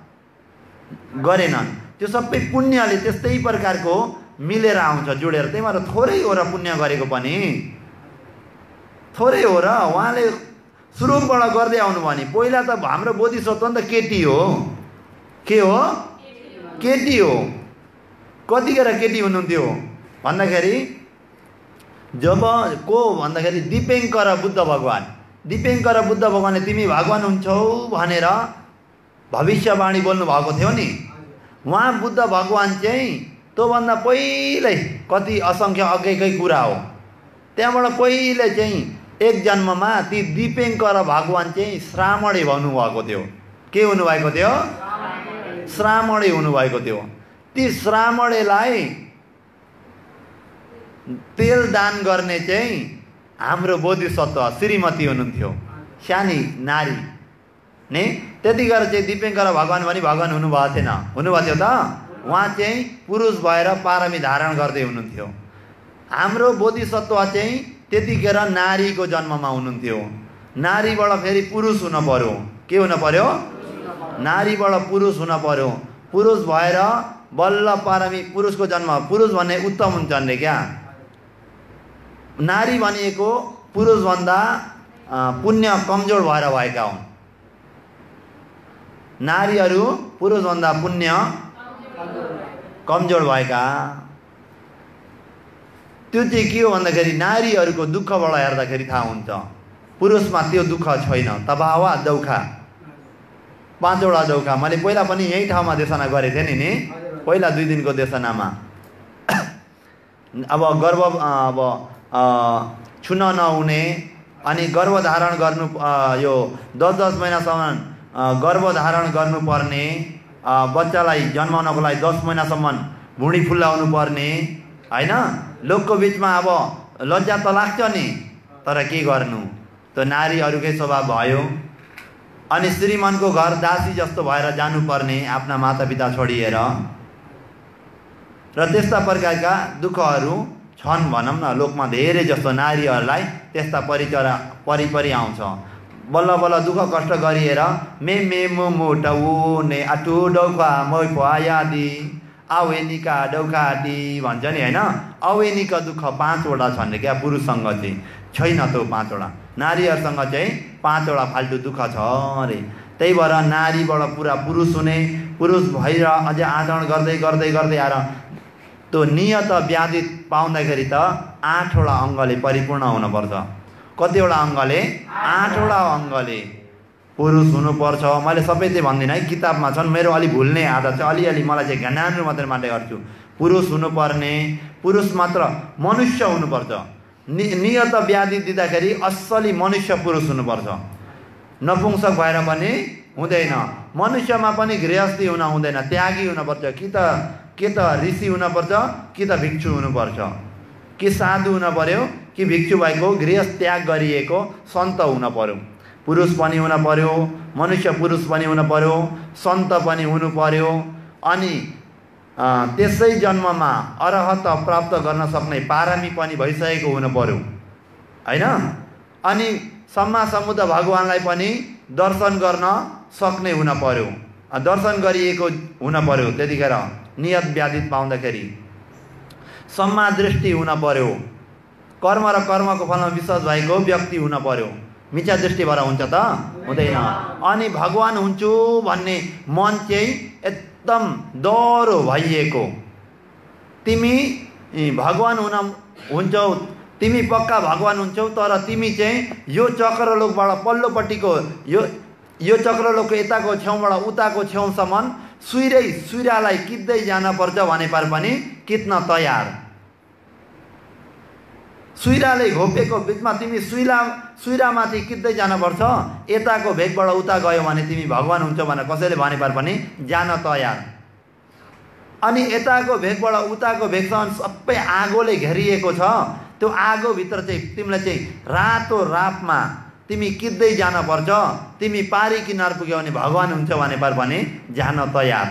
गरेनन्। त्यो सबै पुण्यले त्यस्तै प्रकारको मिलेर आउँछ, जोडेर। त्यही भएर थोरै हो र पुण्य गरेको पनि थोरै हो र। उहाँले सुरुबाट गर्दै आउनु भने पहिला त हाम्रो बोधिसत्व नि त केटी हो के हो केटी हो कतिखेर केटी हुनुहुन्थ्यो भन्दाखेरि जब को भन्दाखेरि दिपेङ्कर बुद्ध भगवान दिपेङ्कर बुद्ध भगवानले तिमी भगवान हुन्छौ भनेर भविष्यवाणी बोल्नु भएको थियो नि उहाँ बुद्ध भगवान चाहिँ त्योभन्दा पहिल्यै कति असङ्ख्य अघिकै कुरा हो त्यहाँबाट पहिले चाहिँ एक जन्ममा ती दिपेङ्कर भगवान चाहिँ श्रामणे भन्नुभएको थियो के हुनुभएको थियो श्रामणे हुनुभएको थियो ती श्रामणेलाई तेल दान गर्ने चाहिँ हाम्रो बोधिसत्व श्रीमती हुनुहुन्थ्यो सानी नारी ने त्यतिखेर चाहिँ दिपेङ्कर भगवान पनि भगवान हुनुभएको थिएन हुनुभएको थियो त उहाँ चाहिँ पुरुष भएर पारमी धारण गर्दै हुनुहुन्थ्यो हाम्रो बोधिसत्व चाहिँ त्यतिखेर नारीको जन्ममा हुनुहुन्थ्यो नारीबाट फेरि पुरुष हुन पर्यो के हुन पर्यो नारीबाट पुरुष हुन पर्यो पुरुष भएर बल्ल पारमी पुरुषको जन्म पुरुष भन्ने उत्तम हुन्छन् रे क्या नारी भनिएको पुरुषभन्दा पुण्य कमजोर भएर भएका हुन् नारीहरू पुरुषभन्दा पुण्य कमजोर भएका त्यो चाहिँ के हो भन्दाखेरि नारीहरूको दुःखबाट हेर्दाखेरि थाहा हुन्छ पुरुषमा त्यो दुःख छैन तबावा दौखा पाँचवटा दौखा मैले पहिला पनि यही ठाउँमा देशना गरेको थिएँ नि पहिला दुई दिनको देशनामा अब गर्भ अब छुन नहुने अनि गर्भधारण गर्नु यो दस दस महिनासम्म गर्भधारण गर्नुपर्ने बच्चालाई जन्माउनको लागि दस महिनासम्म भुँडी फुल्लाउनु पर्ने हैन लोकको बिचमा अब लज्जा त लाग्छ नि तर के गर्नु त्यो नारीहरूकै स्वभाव भयो अनि श्रीमानको घर दासी जस्तो भएर जानुपर्ने आफ्ना मातापिता छोडिएर र त्यस्ता प्रकारका दुःखहरू छन् भनौँ न लोकमा धेरै जस्तो नारीहरूलाई त्यस्ता परिचर परिपरि आउँछ बल्ल बल्ल दुःख कष्ट गरिएर मे मे मो मोटौ ने आटु डौखा मै फयादी अवेनिका डौखाटी भन्छ नि हैन अवेनिका दुःख पाँचवटा छन् क्या पुरुषसँग चाहिँ छैन त्यो पाँचवटा नारीहरूसँग चाहिँ पाँचवटा फाल्टु दुःख छ अरे त्यही भएर नारीबाट पुरा पुरुष हुने पुरुष भएर अझै आचरण गर्दै गर्दै गर्दै आएर त्यो नियत व्याधि पाउँदाखेरि त आठवटा अङ्गले परिपूर्ण हुनुपर्छ कतिवटा अङ्गले आठवटा अङ्गले पुरुष हुनुपर्छ मैले सबै चाहिँ भन्दिनँ है किताबमा छन् मेरो अलि भुल्ने आदत छ अलिअलि मलाई चाहिँ ज्ञान मात्रै मात्रै गर्छु पुरुष हुनुपर्ने पुरुष मात्र मनुष्य हुनुपर्छ नि नियत व्याधि दिँदाखेरि असली मनुष्य पुरुष हुनुपर्छ नपुंसक भएर पनि हुँदैन मनुष्यमा पनि गृहस्थी हुन हुँदैन त्यागी हुनुपर्छ कि त के त ऋषि हुनुपर्छ कि त भिक्षु हुनुपर्छ कि साधु हुन पर्यो कि भिक्षु भएको गृहस्थ त्याग गरिएको सन्त हुन पर्यो पुरुष पनि हुन पर्यो मनुष्य पुरुष पनि हुन पर्यो सन्त पनि हुनु पर्यो अनि त्यसै जन्ममा अरहत प्राप्त गर्न सक्ने पारमी पनि भइसकेको हुनु पर्यो हैन अनि सम्मा समुद्र भगवानलाई पनि दर्शन गर्न सक्ने हुन पर्यो दर्शन गरिएको हुन पर्यो त्यतिखेर नियत व्याधि पाउँदाखेरि सम्मा दृष्टि हुन पर्यो कर्म र कर्मको फलमा विश्वास भएको व्यक्ति हुन पर्यो मिथ्या दृष्टि भएर हुन्छ त हुँदैन अनि भगवान हुन्छु भन्ने मन चाहिँ एकदम डरो भइएको तिमी भगवान हुन हुन्छौ तिमी पक्का भगवान हुन्छौ तर तिमी चाहिँ यो चक्रलोकबाट पल्लोपट्टिको यो यो चक्रलोकको यताको छेउबाट उताको छेउसम्म सुइरै सुइरालाई कित्दै जान पर्छ भने पर पनि कित्न तयार सुइराले घोपेको बिचमा तिमी सुइरा सुइरामाथि कित्दै जानुपर्छ यताको भेगबाट उता गयो भने तिमी भगवान हुन्छ भनेर कसैले भने पर पनि जान तयार अनि यताको भेगबाट उताको भेगसम्म सबै आगोले घेरिएको छ त्यो आगोभित्र चाहिँ तिमीलाई चाहिँ रातो रातमा तिमी कित्दै जानुपर्छ तिमी पारी किनार पुग्यौ भने भगवान हुन्छ भने पर पनि जान तयार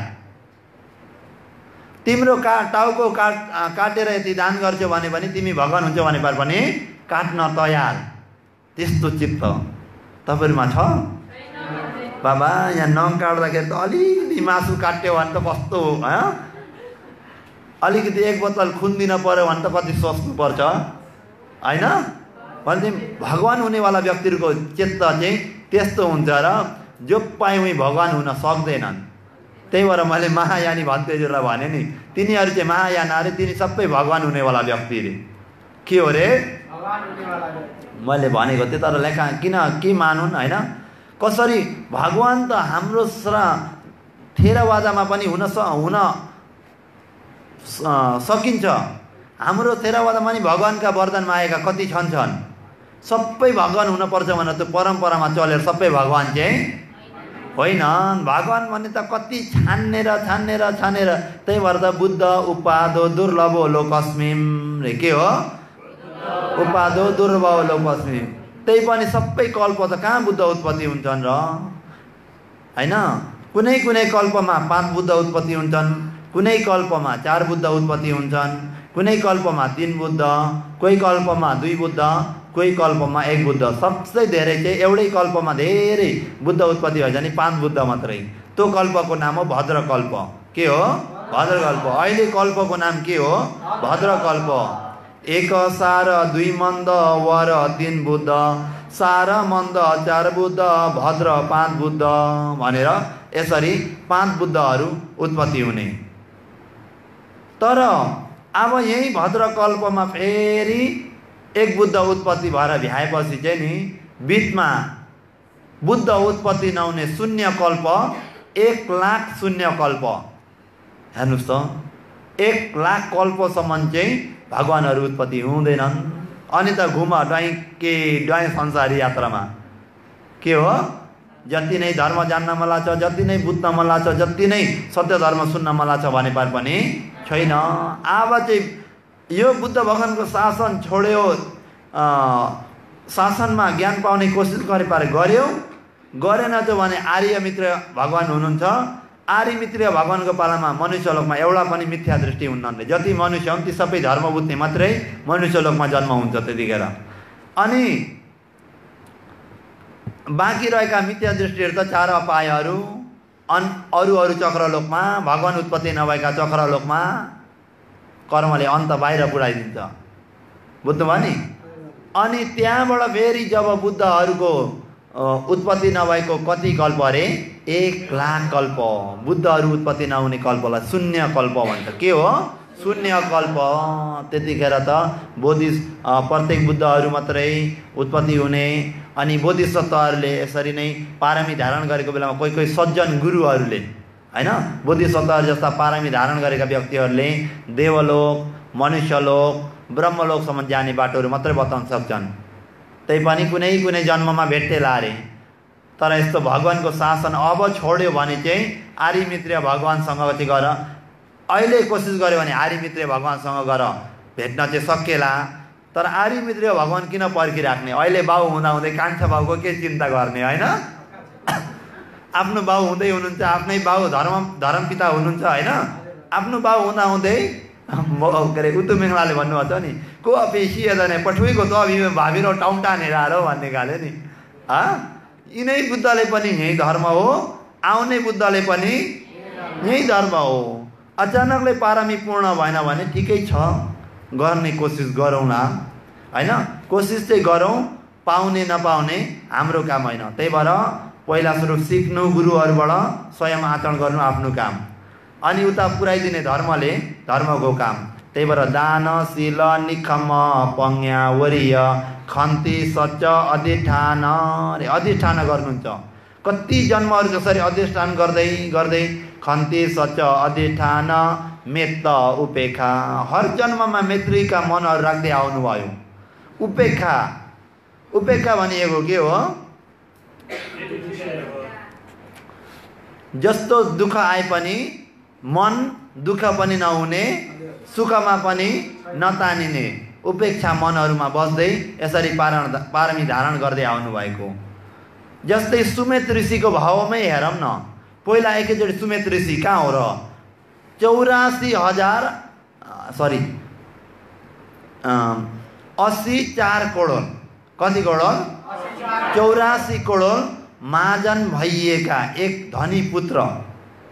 तिम्रो का टाउको काट काटेर यति दान गर्छौ भने पनि तिमी भगवान हुन्छ भने पर पनि काट्न तयार त्यस्तो चित्त तपाईहरुमा छ बाबा यहाँ नङ काट्दाखेरि त अलिकति मासु काट्यो भने त कस्तो हो अलिकति एक बोतल खुन दिन पर्यो भने त कति सोच्नु पर्छ हैन भने भगवान हुनेवाला व्यक्तिहरूको चित्त चाहिँ त्यस्तो हुन्छ र जो पाए उही भगवान हुन सक्दैनन्। त्यही भएर मैले महायानी भन्तेजुलाई भने नि, तिनीहरू चाहिँ महायान अरे, तिनी सबै भगवान हुनेवाला व्यक्ति रे। के हो रे? मैले भनेको थिएँ, तर लेखा किन के मानुन् होइन? कसरी भगवान त हाम्रो सरा थेरवादमा पनि हुन स हुन सकिन्छ। हाम्रो थेरवादमा पनि भगवानका वरदान मागेका कति छन् छन् सबै भगवान हुनुपर्छ भनेर त्यो परम्परामा चलेर सबै भगवान चाहिँ होइन। भगवान भने त कति छानेर छानेर छानेर त्यही भएर त बुद्ध उपादो दुर्लभो लोकस्मिम रे। के हो? उपादो दुर्लभो लोकस्मिम। त्यही पनि सबै कल्प त कहाँ बुद्ध उत्पत्ति हुन्छन् र होइन? कुनै कुनै कल्पमा पाँच बुद्ध उत्पत्ति हुन्छन्, कुनै कल्पमा चार बुद्ध उत्पत्ति हुन्छन्, कुनै कल्पमा तीन बुद्ध, कोही कल्पमा दुई बुद्ध, कोही कल्पमा एक बुद्ध। सबसे धेरै चाहिँ एउटै कल्पमा धेरै बुद्ध उत्पत्ति भएछ नि पाँच बुद्ध मात्रै। त्यो कल्पको नाम हो भद्रकल्प। के हो? भद्रकल्प। अहिले कल्पको नाम के हो? भद्रकल्प। एक सार दुई मन्द वर तीन बुद्ध, सार मन्द चार बुद्ध, भद्र पाँच बुद्ध भनेर यसरी पाँच बुद्धहरू उत्पत्ति हुने। तर अब यही भद्रकल्पमा फेरि एक बुद्ध उत्पत्ति भएर भ्याएपछि चाहिँ नि बिचमा बुद्ध उत्पत्ति नहुने शून्य कल्प एक लाख शून्य कल्प। हेर्नुहोस् त, एक लाख कल्पसम्म चाहिँ भगवानहरू उत्पत्ति हुँदैनन्। अनि त घुम डाइ के डाइ संसारी यात्रामा के हो? जति नै धर्म जान्न मन लाग्छ, जति नै बुझ्न मन लाग्छ, जति नै सत्य धर्म सुन्न मन लाग्छ भने पनि छैन। अब चाहिँ यो बुद्ध भगवानको शासन छोड्यो, शासनमा ज्ञान पाउने कोसिस गरे पारे गर्यो, गरेन त भने आर्य मित्र भगवान हुनुहुन्छ। आर्य मित्र भगवानको पालामा मनुष्यलोकमा एउटा पनि मिथ्या दृष्टि हुन्न। जति मनुष्य हुन् ती सबै धर्म बुझ्ने मात्रै मनुष्यलोकमा जन्म हुन्छ त्यतिखेर। अनि बाँकी रहेका मिथ्या दृष्टिहरू त चार अपायहरू, अन अरू अरू चक्रलोकमा, भगवान उत्पत्ति नभएका चक्रलोकमा कर्मले अन्त बाहिर पुऱ्याइदिन्छ। बुझ्नुभयो नि? अनि त्यहाँबाट फेरि जब बुद्धहरूको उत्पत्ति नभएको कति कल्प अरे? एक लाख कल्प। बुद्धहरू उत्पत्ति नहुने कल्पलाई शून्य कल्प भन्छ। के हो? शून्य कल्प। त्यतिखेर त बोधि प्रत्येक बुद्धहरू मात्रै उत्पत्ति हुने। अनि बोधिसत्वहरूले यसरी नै पारमी धारण गरेको बेलामा कोही कोही सज्जन गुरुहरूले होइन, बोधिसत्वहरू जस्ता पारमी धारण गरेका व्यक्तिहरूले देवलोक, मनुष्यलोक, ब्रह्मलोकसम्म जाने बाटोहरू मात्रै बताउन सक्छन्। त्यही पनि कुनै कुनै जन्ममा भेट्टेला अरे। तर यस्तो भगवानको शासन अब छोड्यो भने चाहिँ आर्य मित्र भगवानसँग चाहिँ गएर अहिले कोसिस गर्यो भने आर्य मित्र भगवानसँग गएर भेट्न चाहिँ सकेला। तर आर्य मित्र भगवान किन पर्खिराख्ने? अहिले बाउ हुँदा हुँदै कान्छा बाउको के चिन्ता गर्ने होइन? आफ्नो बाउ हुँदै हुनुहुन्छ, आफ्नै बाउ धर्म धर्मपिता हुनुहुन्छ होइन? आफ्नो बाउ हुँदा हुँदै के अरे उतु मेङ्लाले भन्नुभएको छ नि, को अपेसिया जाने पठुएको त अभि भाबीरो टाउटानेर आरो भन्ने गाले नि। हा, यिनै बुद्धले पनि यही धर्म हो, आउने बुद्धले पनि यही धर्म हो। अचानकले पारमी पूर्ण भएन भने ठिकै छ, गर्ने कोसिस गरौँ न होइन? कोसिस चाहिँ गरौँ, पाउने नपाउने हाम्रो काम होइन। त्यही भएर पहिला सुरु सिक्नु गुरुहरूबाट, स्वयं आचरण गर्नु आफ्नो काम, अनि उता पुऱ्याइदिने धर्मले धर्मको काम। त्यही भएर दान शील निखम पङ्या वरिय खन्ती सच अधिष्ठान रे अधिष्ठान गर्नुहुन्छ। कति जन्महरू जसरी अधिष्ठान गर्दै गर्दै खन्ती सच अधिष्ठान मेत्त उपेक्षा, हर जन्ममा मैत्रीका मनहरू राख्दै आउनुभयो। उपेक्षा, उपेक्षा भनिएको के हो? जस्तो दुःख आए पनि मन दुःख पनि नहुने, सुखमा पनि नतानिने, उपेक्षा मनहरूमा बस्दै यसरी पारण पारमी धारण गर्दै आउनुभएको। जस्तै सुमेत ऋषिको भावमै हेरौँ न। पहिला एकैचोटि सुमेत ऋषि कहाँ हो र? चौरासी हजार सरी अस्सी चार करोड, कति करोड? चौरासी करोड महाजन भइएका एक धनी पुत्र।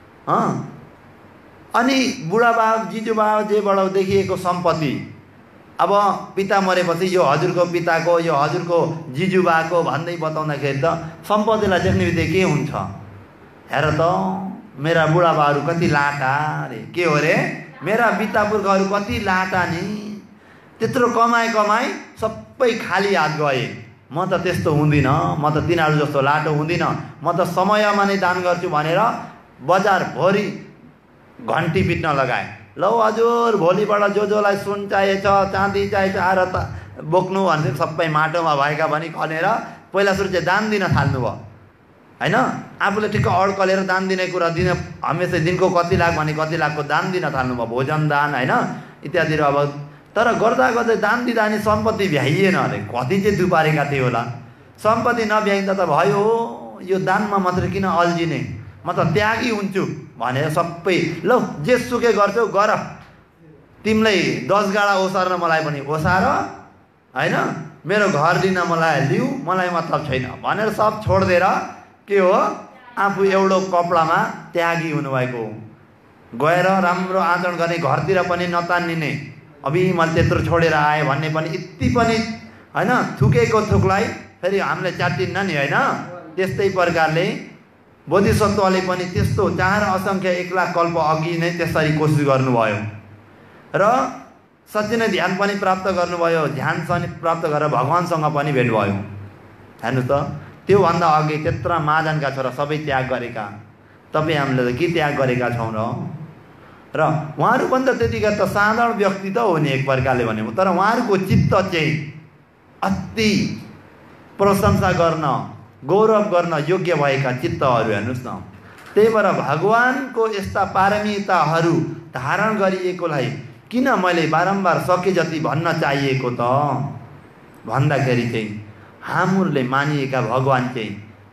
अनि बुढाबाब जिजुबाब जेबाट देखिएको सम्पत्ति अब पिता मरेपछि यो हजुरको पिताको यो हजुरको जिजुबाको भन्दै बताउँदाखेरि त सम्पत्तिलाई देख्ने बित्तिकै के हुन्छ? हेर त मेरा बुढाबाहरू कति लाटा रे, के हो रे मेरा पिता पुर्खाहरू कति लाटा नि, त्यत्रो कमाए कमाए सबै खाली हात गए। म त त्यस्तो हुँदिनँ, म त तिनीहरू जस्तो लाटो हुँदिनँ, म त समयमा नै दान गर्छु भनेर बजारभरि घन्टी पिट्न लगाए। लौ हजुर भोलिबाट जो जोलाई सुन चाहिएछ चाँदी चाहिएछ आएर त बोक्नु भन्थे। सबै माटोमा भएका पनि खनेर पहिला सुरु चाहिँ दान दिन थाल्नुभयो होइन। आफूले ठिक्क अड्कलेर दान दिने कुरा दिन हमेसा दिनको कति लाख भने कति लाखको दान दिन थाल्नुभयो, भोजन दान होइन इत्यादि। अब तर गर्दा गर्दै दान दिँदा नि सम्पत्ति भ्याइएन अरे, कति चाहिँ दुपारेका थिए होला। सम्पत्ति नभ्याइँदा त भयो यो दानमा मात्रै किन अल्झिने, म त त्यागी हुन्छु भनेर सबै लौ जे सुकै गर्छौ गर, तिमीलाई दस गाडा ओसार्न मलाई पनि ओसार होइन, मेरो घर दिन मलाई लिऊ, मलाई मतलब छैन भनेर सब छोडिदिएर के हो आफू एउटा कपडामा त्यागी हुनुभएको। गएर राम्रो आचरण गर्ने, घरतिर पनि नतान्निने, अभि मैले त्यत्रो छोडेर आएँ भन्ने पनि यति पनि होइन। थुकेको थुकलाई फेरि हामीले च्यातिन्न नि होइन। त्यस्तै प्रकारले बोधिसत्वले पनि त्यस्तो चार असङ्ख्य एक लाख कल्प अघि नै त्यसरी कोसिस गर्नुभयो र साँच्चै नै ध्यान पनि प्राप्त गर्नुभयो। ध्यान पनि प्राप्त गरेर भगवान्सँग पनि भेट भयो। हेर्नुहोस् त त्योभन्दा अघि त्यत्रा महाजनका छोरा सबै त्याग गरेका, तपाईँ हामीले त के त्याग गरेका छौँ र र उहाँहरू पनि त त्यतिका त साधारण व्यक्ति त हो नि एक प्रकारले भने, तर उहाँहरूको चित्त चाहिँ अति प्रशंसा गर्न गौरव गर्न योग्य भएका चित्तहरू हेर्नुहोस् न। त्यही भएर भगवानको यस्ता पारमिताहरू धारण गरिएकोलाई किन मैले बारम्बार सके जति भन्न चाहिएको त भन्दाखेरि चाहिँ हाम्रोले मानिएका भगवान चाहिँ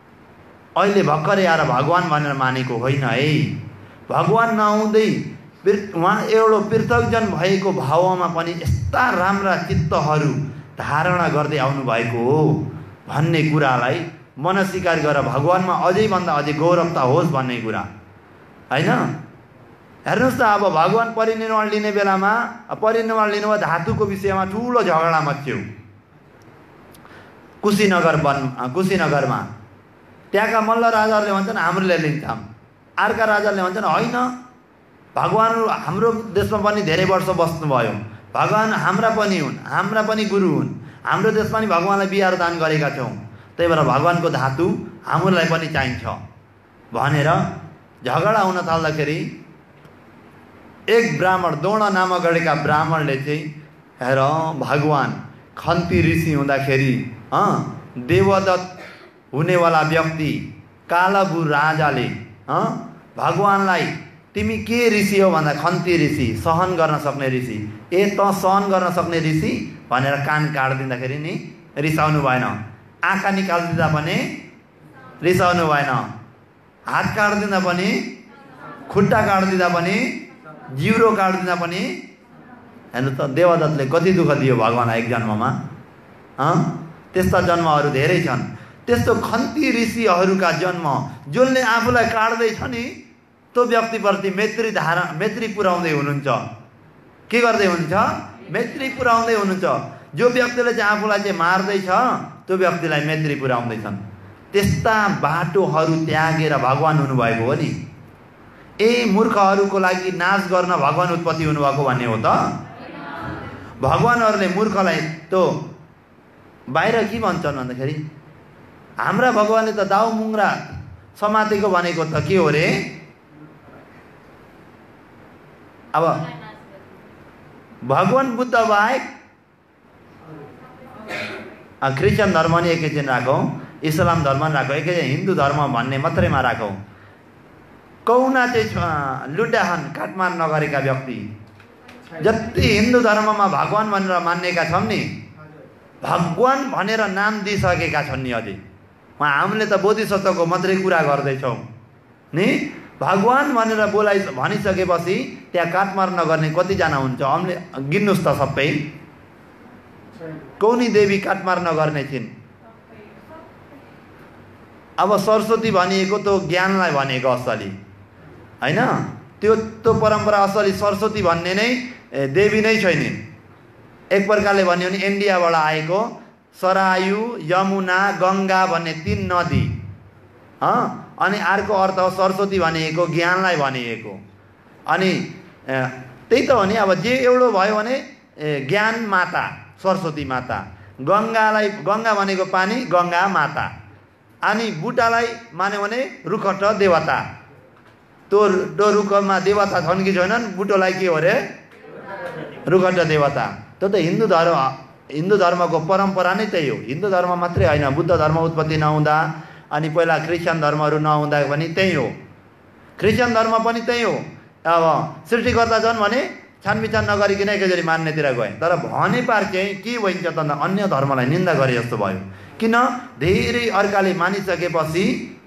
अहिले भर्खरै आएर भगवान भनेर मानेको होइन है। भगवान नहुँदै उहाँ एउटा पृथकजन भएको भावमा पनि यस्ता राम्रा चित्तहरू धारणा गर्दै आउनुभएको हो भन्ने कुरालाई मन स्वीकार गरेर भगवानमा अझै भन्दा अझै गौरवता होस् भन्ने कुरा होइन। हेर्नुहोस् त अब भगवान परिनिर्वाण लिने बेलामा परिनिर्वाण लिनुभयो धातुको विषयमा ठुलो झगडा मच्यो कुशीनगर वन कुशीनगरमा। त्यहाँका मल्ल राजाहरूले भन्छन् हाम्रोले लिन्छौँ, अर्का राजाले भन्छन् होइन भगवान हाम्रो देशमा पनि धेरै वर्ष बस्नुभयो, भगवान हाम्रा पनि हुन्, हाम्रा पनि गुरु हुन्, हाम्रो देश पनि भगवानलाई बिहार दान गरेका छौँ, त्यही भएर भगवानको धातु हाम्रोलाई पनि चाहिन्छ भनेर झगडा हुन थाल्दाखेरि एक ब्राह्मण द्रोण नामक गरेका ब्राह्मणले चाहिँ हेर भगवान खन्ती ऋषि हुँदाखेरि अँ देवदत्त हुनेवाला व्यक्ति कालबु राजाले अँ भगवानलाई तिमी के ऋषि हो भन्दा खन्ती ऋषि, सहन गर्न सक्ने ऋषि, ए त सहन गर्न सक्ने ऋषि भनेर कान काटिदिँदाखेरि नि रिसाउनु भएन, आँखा निकालिदिँदा पनि रिसाउनु भएन, हात काटिदिँदा पनि, खुट्टा काटिदिँदा पनि, जिउरो काटिदिँदा पनि। हेर्नु त देवदत्तले कति दुःख दियो भगवानलाई एक जन्ममा। अँ त्यस्ता जन्महरू धेरै छन्। त्यस्तो खन्ती ऋषिहरूका जन्म जसले आफूलाई काट्दैछ नि त्यो व्यक्तिप्रति मैत्री धारा मैत्री पुर्याउँदै हुनुहुन्छ। के गर्दै हुनुहुन्छ? मैत्री पुर्याउँदै हुनुहुन्छ। जो व्यक्तिले चाहिँ आफूलाई चाहिँ मार्दैछ त्यो व्यक्तिलाई मैत्री पुर्याउँदैछन्। त्यस्ता बाटोहरू त्यागेर भगवान हुनुभएको हो नि। ए मूर्खहरूको लागि नाश गर्न भगवान उत्पत्ति हुनुभएको भन्ने हो त? भगवानहरूले मूर्खलाई त्यो बाहिर के भन्छन् भन्दाखेरि हाम्रा भगवानले त दाउ मुङ्रा समातेको भनेको त के हो रे? अब भगवान बुद्ध बाहेक क्रिस्चियन धर्म नि एकैछिन राखौँ, इस्लाम धर्म नि राखौँ, एकैछिन हिन्दू धर्म भन्ने मात्रैमा राखौँ। कौना चाहिँ लुड्डाहन काटमार नगरेका व्यक्ति जति हिन्दू धर्ममा भगवान भनेर मान्नेका छन् नि, भगवान भनेर नाम दिइसकेका छन् नि अझै। उहाँ हामीले त बोधिसत्वको मात्रै कुरा गर्दैछौँ नि। भगवान भनेर बोलाइ भनिसकेपछि त्यहाँ काटमार नगर्ने कतिजना हुन्छ? हामीले गिन्नुहोस् त सबै। कौनी देवी काटमार नगर्ने छिन्। अब सरस्वती भनिएको त्यो ज्ञानलाई भनेको असली होइन, त्यो त्यो परम्परा असली सरस्वती भन्ने नै देवी नै छैन। एक प्रकारले भन्यो भने इन्डियाबाट आएको सरायु यमुना गङ्गा भन्ने तीन नदी अनि अर्को अर्थ सरस्वती भनेको ज्ञानलाई भनिएको। अनि त्यही त हो नि, अब जे एउटो भयो भने ज्ञान माता सरस्वती माता, गङ्गालाई गङ्गा भनेको पानी गङ्गा माता, अनि बुटालाई मान्यो भने रुखट देवता। त्यो त्यो रुखमा देवता छन् कि छैनन्, बुटोलाई के हो रे रुखट देवता। त्यो त हिन्दू धर्म हिन्दू धर्मको परम्परा नै त्यही हो। हिन्दू धर्म मात्रै होइन, बुद्ध धर्म उत्पत्ति नहुँदा अनि पहिला क्रिस्चियन धर्महरू नहुँदा पनि त्यही हो, क्रिस्चियन धर्म पनि त्यही हो। अब सृष्टिकर्ता छन् भने छानबिछान नगरिकन एकैचोटि मान्नेतिर गए। तर भने पार चाहिँ के भइन्छ त अन्य धर्मलाई निन्दा गरे जस्तो भयो। किन धेरै अर्काले मानिसकेपछि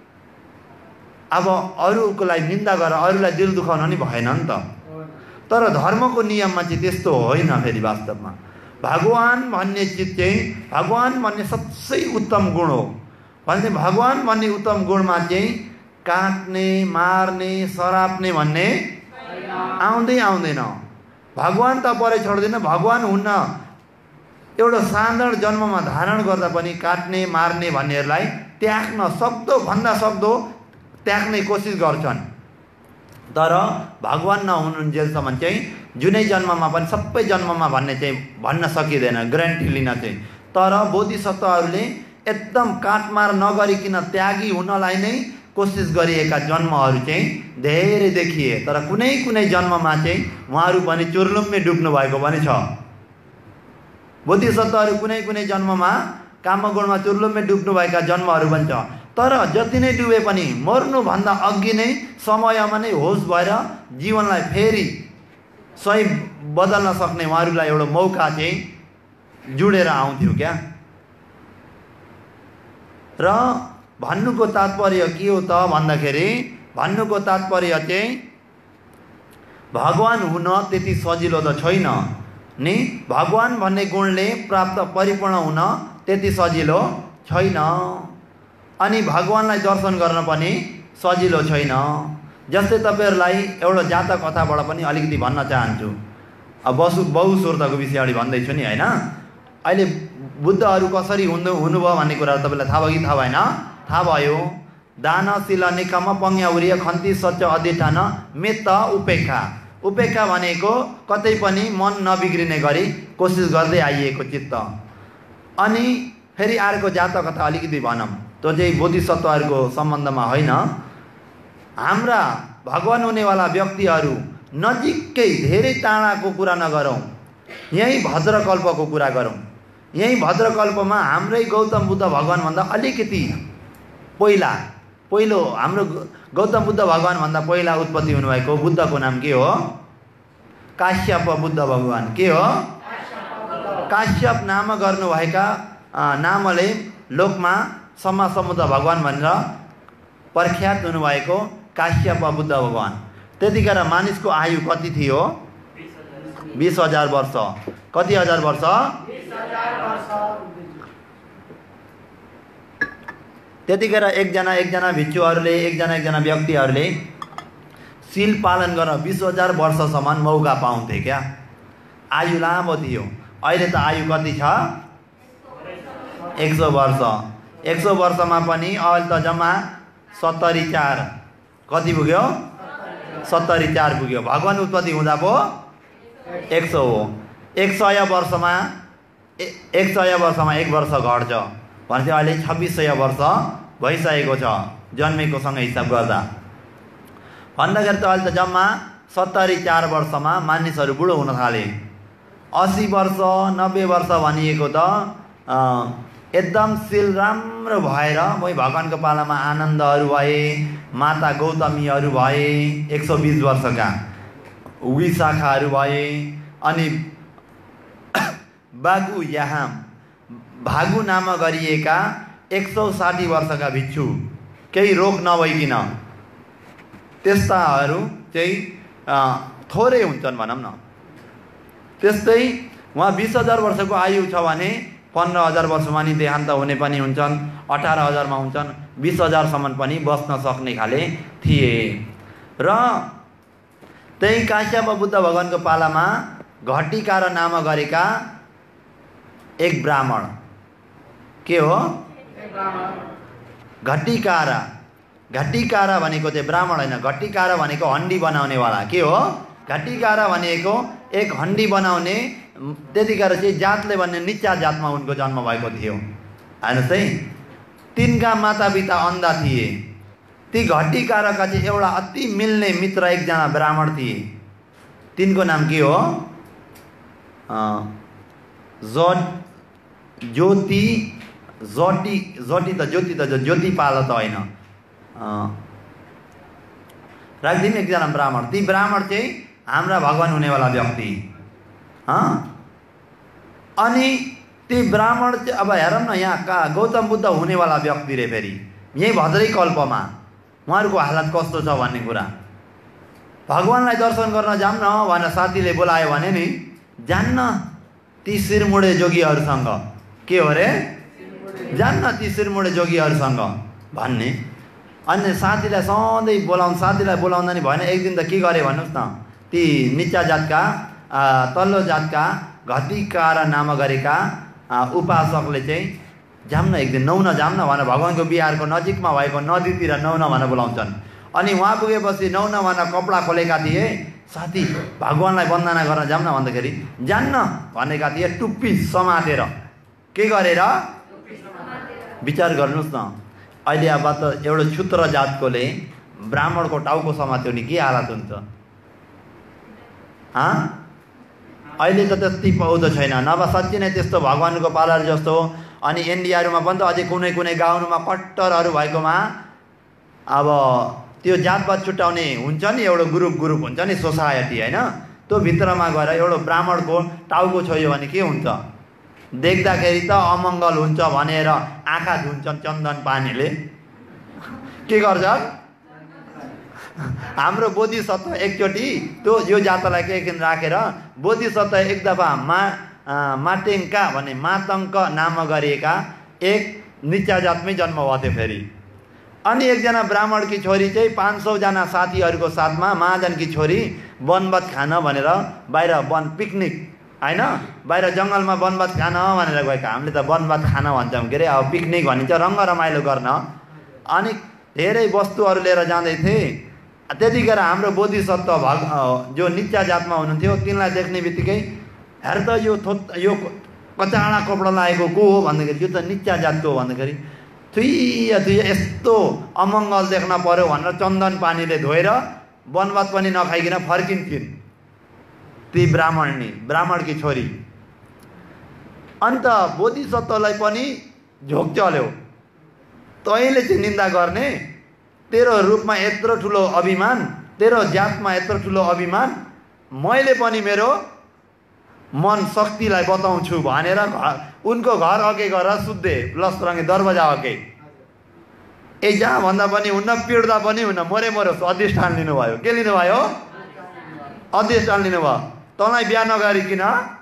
अब अरूको लागि निन्दा गरेर अरूलाई दिल दुखाउन नि भएन नि त। तर धर्मको नियममा चाहिँ त्यस्तो होइन। फेरि वास्तवमा भगवान भन्ने चिज चाहिँ भगवान भन्ने सबसे उत्तम गुण हो भने भगवान भन्ने उत्तम गुणमा चाहिँ काट्ने मार्ने सराप्ने भन्ने आउँदै आउँदैन। भगवान त परै छोड्दैन। भगवान हुन्न एउटा साधारण जन्ममा धारण गर्दा पनि काट्ने मार्ने भन्नेहरूलाई त्याग्न सक्दो भन्दा सक्दो त्याग्ने कोसिस गर्छन्। तर भगवान नहुनुन्जेलसम्म चाहिँ जुनै जन्ममा पनि सबै जन्ममा भन्ने चाहिँ भन्न सकिँदैन, ग्यारेन्टी लिन चाहिँ। तर बोधिसत्वहरूले एकदम काटमार नगरिकन त्यागी हुनलाई नै कोसिस गरिएका जन्महरू चाहिँ धेरै देखिए। तर कुनै कुनै जन्ममा चाहिँ उहाँहरू पनि चुर्लुम्मै डुब्नु भएको पनि छ। बोधिसत्वहरू कुनै कुनै जन्ममा कामगुणमा चुर्लुम्मै डुब्नुभएका जन्महरू पनि छ। तर जति नै डुबे पनि मर्नुभन्दा अघि नै समयमा नै होस भएर जीवनलाई फेरि सही बदल्न सक्ने उहाँहरूलाई एउटा मौका चाहिँ जुडेर आउँथ्यो क्या। र भन्नुको तात्पर्य के हो त भन्दाखेरि भन्नुको तात्पर्य चाहिँ भगवान हुन त्यति सजिलो त छैन नि। भगवान भन्ने गुणले प्राप्त परिपूर्ण हुन त्यति सजिलो छैन। अनि भगवानलाई दर्शन गर्न पनि सजिलो छैन। जस्तै तपाईँहरूलाई एउटा जातक कथाबाट पनि अलिकति भन्न चाहन्छु। अब बसु बहुश्रुतको विषय अगाडि भन्दैछु नि होइन। अहिले बुद्धहरू कसरी हुनु हुनुभयो भन्ने कुराहरू तपाईँलाई थाहा भयो कि थाहा भएन? थाहा भयो। दान शिल निकम पङ्ग्याउर्य खन्ती सच्च अधिष्ठान मेत्त उपेक्षा। उपेक्षा भनेको कतै पनि मन नबिग्रिने गरी कोसिस गर्दै आइएको चित्त। अनि फेरि अर्को जातक कथा अलिकति भनौँ, त्यो चाहिँ बोधिसत्वहरूको सम्बन्धमा होइन। हाम्रा भगवान हुनेवाला व्यक्तिहरू नजिकै धेरै टाढाको कुरा नगरौँ, यहीँ भद्रकल्पको कुरा गरौँ। यहीँ भद्रकल्पमा हाम्रै गौतम बुद्ध भगवानभन्दा अलिकति पहिला पहिलो हाम्रो गौतम बुद्ध भगवानभन्दा पहिला उत्पत्ति हुनुभएको बुद्धको नाम के हो? काश्यप बुद्ध भगवान। के हो? काश्यप नाम गर्नुभएका नामले लोकमा सम्मा समुद्र भगवान भनेर प्रख्यात हुनुभएको काश्यप बुद्ध भगवान। त्यतिखेर मानिसको आयु कति थियो? बीस हजार वर्ष। कति हजार वर्ष? त्यतिखेर एकजना एकजना भिक्षुहरूले एकजना एकजना व्यक्तिहरूले शील पालन गर्न बीस हजार वर्षसम्म मौका पाउँथे क्या। आयु लामो थियो। अहिले त आयु कति छ? एक सौ वर्ष। एक सौ वर्षमा पनि अहिले त जम्मा सत्तरी चार कति पुग्यो? सत्तरी चार पुग्यो। भगवान उत्पत्ति हुँदा पो एक सौ हो। एक सय वर्षमा एक सय वर्षमा एक वर्ष घट्छ भनेपछि अहिले छब्बिस सय वर्ष भइसकेको छ जन्मेको सँग हिसाब गर्दा। भन्दाखेरि त अहिले त जम्मा सत्तरी चार वर्षमा मानिसहरू बुढो हुन थाले। अस्सी वर्ष नब्बे वर्ष भनिएको त एकदम शील राम्रो भएर मै भगवानको पालामा आनन्दहरू भए, माता गौतमीहरू भए एक सौ बीस वर्षका, विशाखाहरू भए, अनि बागु याहाम भागु नाम गरिएका एक सौ साठी वर्षका भिक्षु केही रोग नभइकन त्यस्ताहरू चाहिँ थोरै हुन्छन् भनौँ न। त्यस्तै उहाँ बीस हजार वर्षको आयु छ भने पन्ध्र हजार वर्षमा नि देहान्त हुने पनि हुन्छन्, अठार हजारमा हुन्छन्, बीस हजारसम्म पनि बस्न सक्ने खाले थिए। र त्यही काश्यप बुद्ध भगवानको पालामा घटिका र नाम गरेका एक ब्राह्मण के हो घटीकारा घटीकारा भनेको चाहिँ ब्राह्मण होइन घटीकारा भनेको हन्डी बनाउने वाला के हो घटीकारा भनेको एक हन्डी बनाउने त्यतिखेर चाहिँ जातले भन्ने निचा जातमा उनको जन्म भएको थियो हेर्नुहोस् है तिनका मातापिता अन्धा थिए ती घटीकारका चाहिँ एउटा अति मिल्ने मित्र एकजना ब्राह्मण थिए तिनको नाम के हो ज्योति जटी जटी त ज्योति त ज्योति पाल त होइन राखिदिउँ एकजना ब्राह्मण ती ब्राह्मण चाहिँ हाम्रा भगवान हुनेवाला व्यक्ति अनि ती ब्राह्मण चाहिँ अब हेरौँ न यहाँ का गौतम बुद्ध हुनेवाला व्यक्ति रे फेरि यही भद्रै कल्पमा उहाँहरूको हालत कस्तो छ भन्ने कुरा भगवानलाई दर्शन गर्न जाऊँ न भनेर साथीले बोलायो भने नि जान्न ती शिरमुडे जोगीहरूसँग के हो रे जान्न ती शिरमुडे जोगीहरूसँग भन्ने अनि साथीलाई सधैँ बोलाउनु साथीलाई बोलाउँदा नि भएन एक दिन त के गरे भन्नुहोस् न ती निचा जातका तल्लो जातका घटीकारा नाम गरेका उपासकले चाहिँ जाऊँ न एक दिन नुहाउन जाऊँ न भनेर भगवानको बिहारको नजिकमा भएको नदीतिर नुहाउन भनेर बोलाउँछन् अनि वहाँ पुगेपछि नुहाउन भनेर कपडा खोलेका थिए साथी भगवानलाई वन्दना गर्न जाऊँ न भन्दाखेरि जान्न भनेका थिए टुप्पी समातेर के गरेर विचार गर्नुहोस् न अहिले अब त एउटा क्षुद्र जातकोले ब्राह्मणको टाउको समात्यो नि के हालत हुन्छ अहिले त त्यति पाउँदो छैन नभए साँच्चै नै त्यस्तो भगवानको पालर जस्तो अनि इन्डियाहरूमा पनि त अझै कुनै कुनै गाउँमा कट्टरहरू भएकोमा अब त्यो जातपात छुट्याउने हुन्छ नि एउटा ग्रुप ग्रुप हुन्छ नि सोसाइटी होइन त्यो भित्रमा गएर एउटा ब्राह्मणको टाउको छोयो भने के हुन्छ देख्दाखेरि त अमङ्गल हुन्छ भनेर आँखा धुन्छन् चन्दन पानीले के गर्छन् हाम्रो बोधिसत्व एकचोटि त्यो यो जातलाई एकदिन राखेर बोधिसत्व एक दफा मा माटेङ्का भन्ने मातङ्क नाम गरिएका एक निचा जातमै जन्म भएको थियो फेरि अनि एकजना ब्राह्मणकी छोरी चाहिँ पाँच सौजना साथीहरूको साथमा महाजनकी छोरी वनभात खान भनेर बाहिर वन पिकनिक होइन बाहिर जङ्गलमा वनभात खान भनेर गएका हामीले त वनभात खान भन्छौँ के अरे अब पिकनिक भनिन्छ रङ्ग रमाइलो गर्न अनि धेरै वस्तुहरू लिएर जाँदै थिए त्यतिखेर हाम्रो बोधिसत्व भग जो निचा जातमा हुनुहुन्थ्यो तिनलाई देख्ने बित्तिकै हेर त यो थो यो कचाडा कपडा लागेको को हो भन्दाखेरि यो त निचा जातको हो भन्दाखेरि थुइया थुइया यस्तो अमङ्गल देख्न पर्यो भनेर चन्दन पानीले धोएर वनभात पनि नखाइकन फर्किन्थिन् ती ब्राह्मणी ब्राह्मणकी छोरी अन्त बोधिसत्वलाई पनि झोक चल्यो तैँले चाहिँ निन्दा गर्ने तेरो रूपमा यत्रो ठुलो अभिमान तेरो जातमा यत्रो ठुलो अभिमान मैले पनि मेरो मन शक्तिलाई बताउँछु भनेर उनको घर अघि गएर सुत्दे लस्त्रङ्गे दरवाजा अघि ए जहाँ भन्दा पनि हुन्न पिड्दा पनि हुन्न मरे मरो अधिष्ठान लिनुभयो के लिनुभयो अधिष्ठान लिनुभयो तँलाई बिहा नगरिकन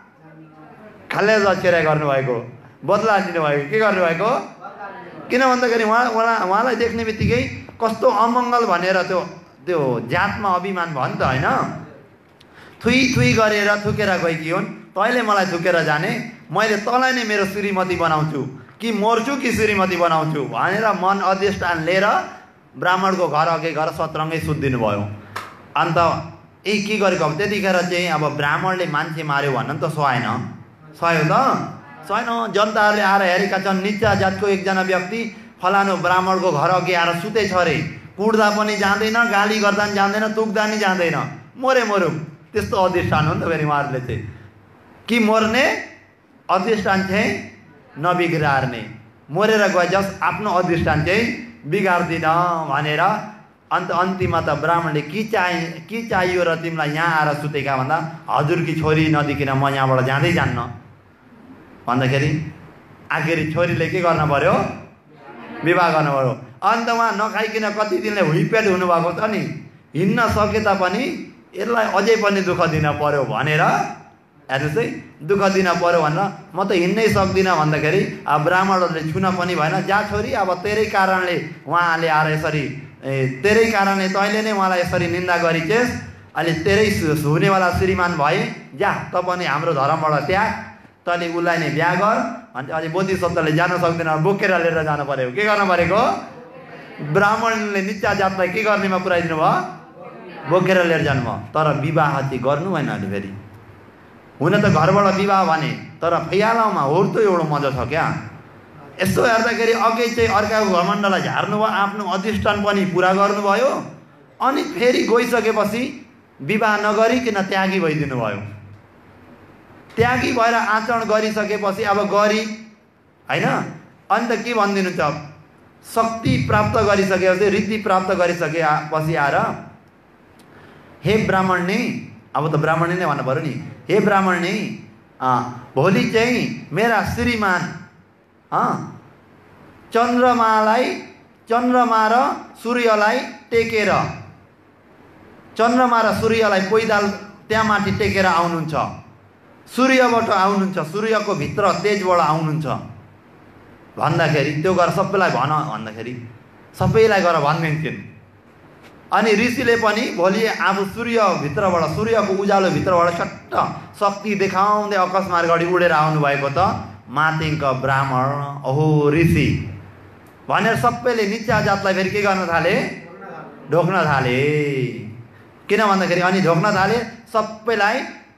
खाले जचेरा गर्नुभएको बदला लिनुभएको के गर्नुभएको किन भन्दाखेरि उहाँ उहाँ उहाँलाई देख्ने बित्तिकै कस्तो अमङ्गल भनेर त्यो त्यो जातमा अभिमान भयो नि त होइन थुई थुई गरेर थुकेर गएकी हुन् तैँले मलाई थुकेर जाने मैले तँलाई नै मेरो श्रीमती बनाउँछु कि मर्छु कि श्रीमती बनाउँछु भनेर मन अधिष्ठान लिएर ब्राह्मणको घर अघि गएर सत्रङ्गै सुत्दिनु भयो अन्त ए के गरेको अब त्यतिखेर चाहिँ अब ब्राह्मणले मान्छे मार्यो भन्न त सहाएन सह्यो त सहेन जनताहरूले आएर हेरेका छन् निचा जातको एकजना व्यक्ति फलानु ब्राह्मणको घर अघि आएर सुतेछ अरे कुट्दा पनि जाँदैन गाली गर्दा पनि जाँदैन तुक्दा नि जाँदैन मरे मरौँ त्यस्तो अधिष्ठान हो नि त फेरि उहाँहरूले चाहिँ कि मर्ने अधिष्ठान चाहिँ नबिगार्ने मरेर गए जस आफ्नो अधिष्ठान चाहिँ बिगार्दिन भनेर अन्त अन्तिममा त ब्राह्मणले के चाहि के चाहियो र तिमीलाई यहाँ आएर सुतेका भन्दा हजुरकी छोरी नदेखिन म यहाँबाट जाँदै जान्न भन्दाखेरि आखिरी छोरीले के गर्न पर्यो विवाह गर्नु पर्यो अन्त उहाँ नखाइकन कति दिनले हुइपेट हुनुभएको छ नि हिँड्न सके तापनि यसलाई अझै पनि दुःख दिन पर्यो भनेर हेर्नुहोस् है दुःख दिन पर्यो भनेर म त हिँड्नै सक्दिनँ भन्दाखेरि अब ब्राह्मणहरूले छुन पनि भएन जा छोरी अब तेरै कारणले उहाँले आएर यसरी तेरै कारणले तैँले नै उहाँलाई यसरी निन्दा गरिछेस् अहिले तेरै हुनेवाला श्रीमान भए जा त पनि हाम्रो धर्मबाट त्याग तैँले उसलाई नै बिहा गर अनि अझै बोधिसत्वले जान सक्दैन बोकेर लिएर जानु पर्यो के गर्नु परेको ब्राह्मणले निचा जातलाई के गर्नेमा पुऱ्याइदिनु भयो बोकेर लिएर जानुभयो तर विवाह चाहिँ गर्नु भएन अहिले फेरि हुन त घरबाट विवाह भने तर फैयालामा होर्तो एउटा मजा छ क्या यसो हेर्दाखेरि अघि चाहिँ अर्काको घमण्डलाई झार्नु भयो आफ्नो अधिष्ठान पनि पुरा गर्नुभयो अनि फेरि गइसकेपछि विवाह नगरिकन त्यागी भइदिनु भयो त्यागी भएर आचरण गरिसकेपछि अब गरी हैन अनि त के भनिदिनुहुन्छ शक्ति प्राप्त गरिसकेपछि रीति प्राप्त गरिसकेपछि आएर हे ब्राह्मण नै अब त ब्राह्मण नै भन्नु पर्यो नि हे ब्राह्मण नै भोलि चाहिँ मेरा श्रीमान चन्द्रमालाई चन्द्रमा र सूर्यलाई टेकेर चन्द्रमा र सूर्यलाई पैदाल त्यहाँ माथि टेकेर आउनुहुन्छ सूर्यबाट आउनुहुन्छ सूर्यको भित्र तेजबाट आउनुहुन्छ भन्दाखेरि त्यो गरेर सबैलाई भन भन्दाखेरि सबैलाई गरेर भनिदिन्थिन् अनि ऋषिले पनि भोलि आफू सूर्यभित्रबाट सूर्यको उज्यालो भित्रबाट सट्ट शक्ति देखाउँदै अकस्मात गरी उडेर आउनुभएको त माथिङ ब्राह्मण ओहो ऋषि भनेर सबैले निचा जातलाई फेरि के गर्न थाले ढोक्न थाले किन भन्दाखेरि अनि ढोक्न थाले सबैलाई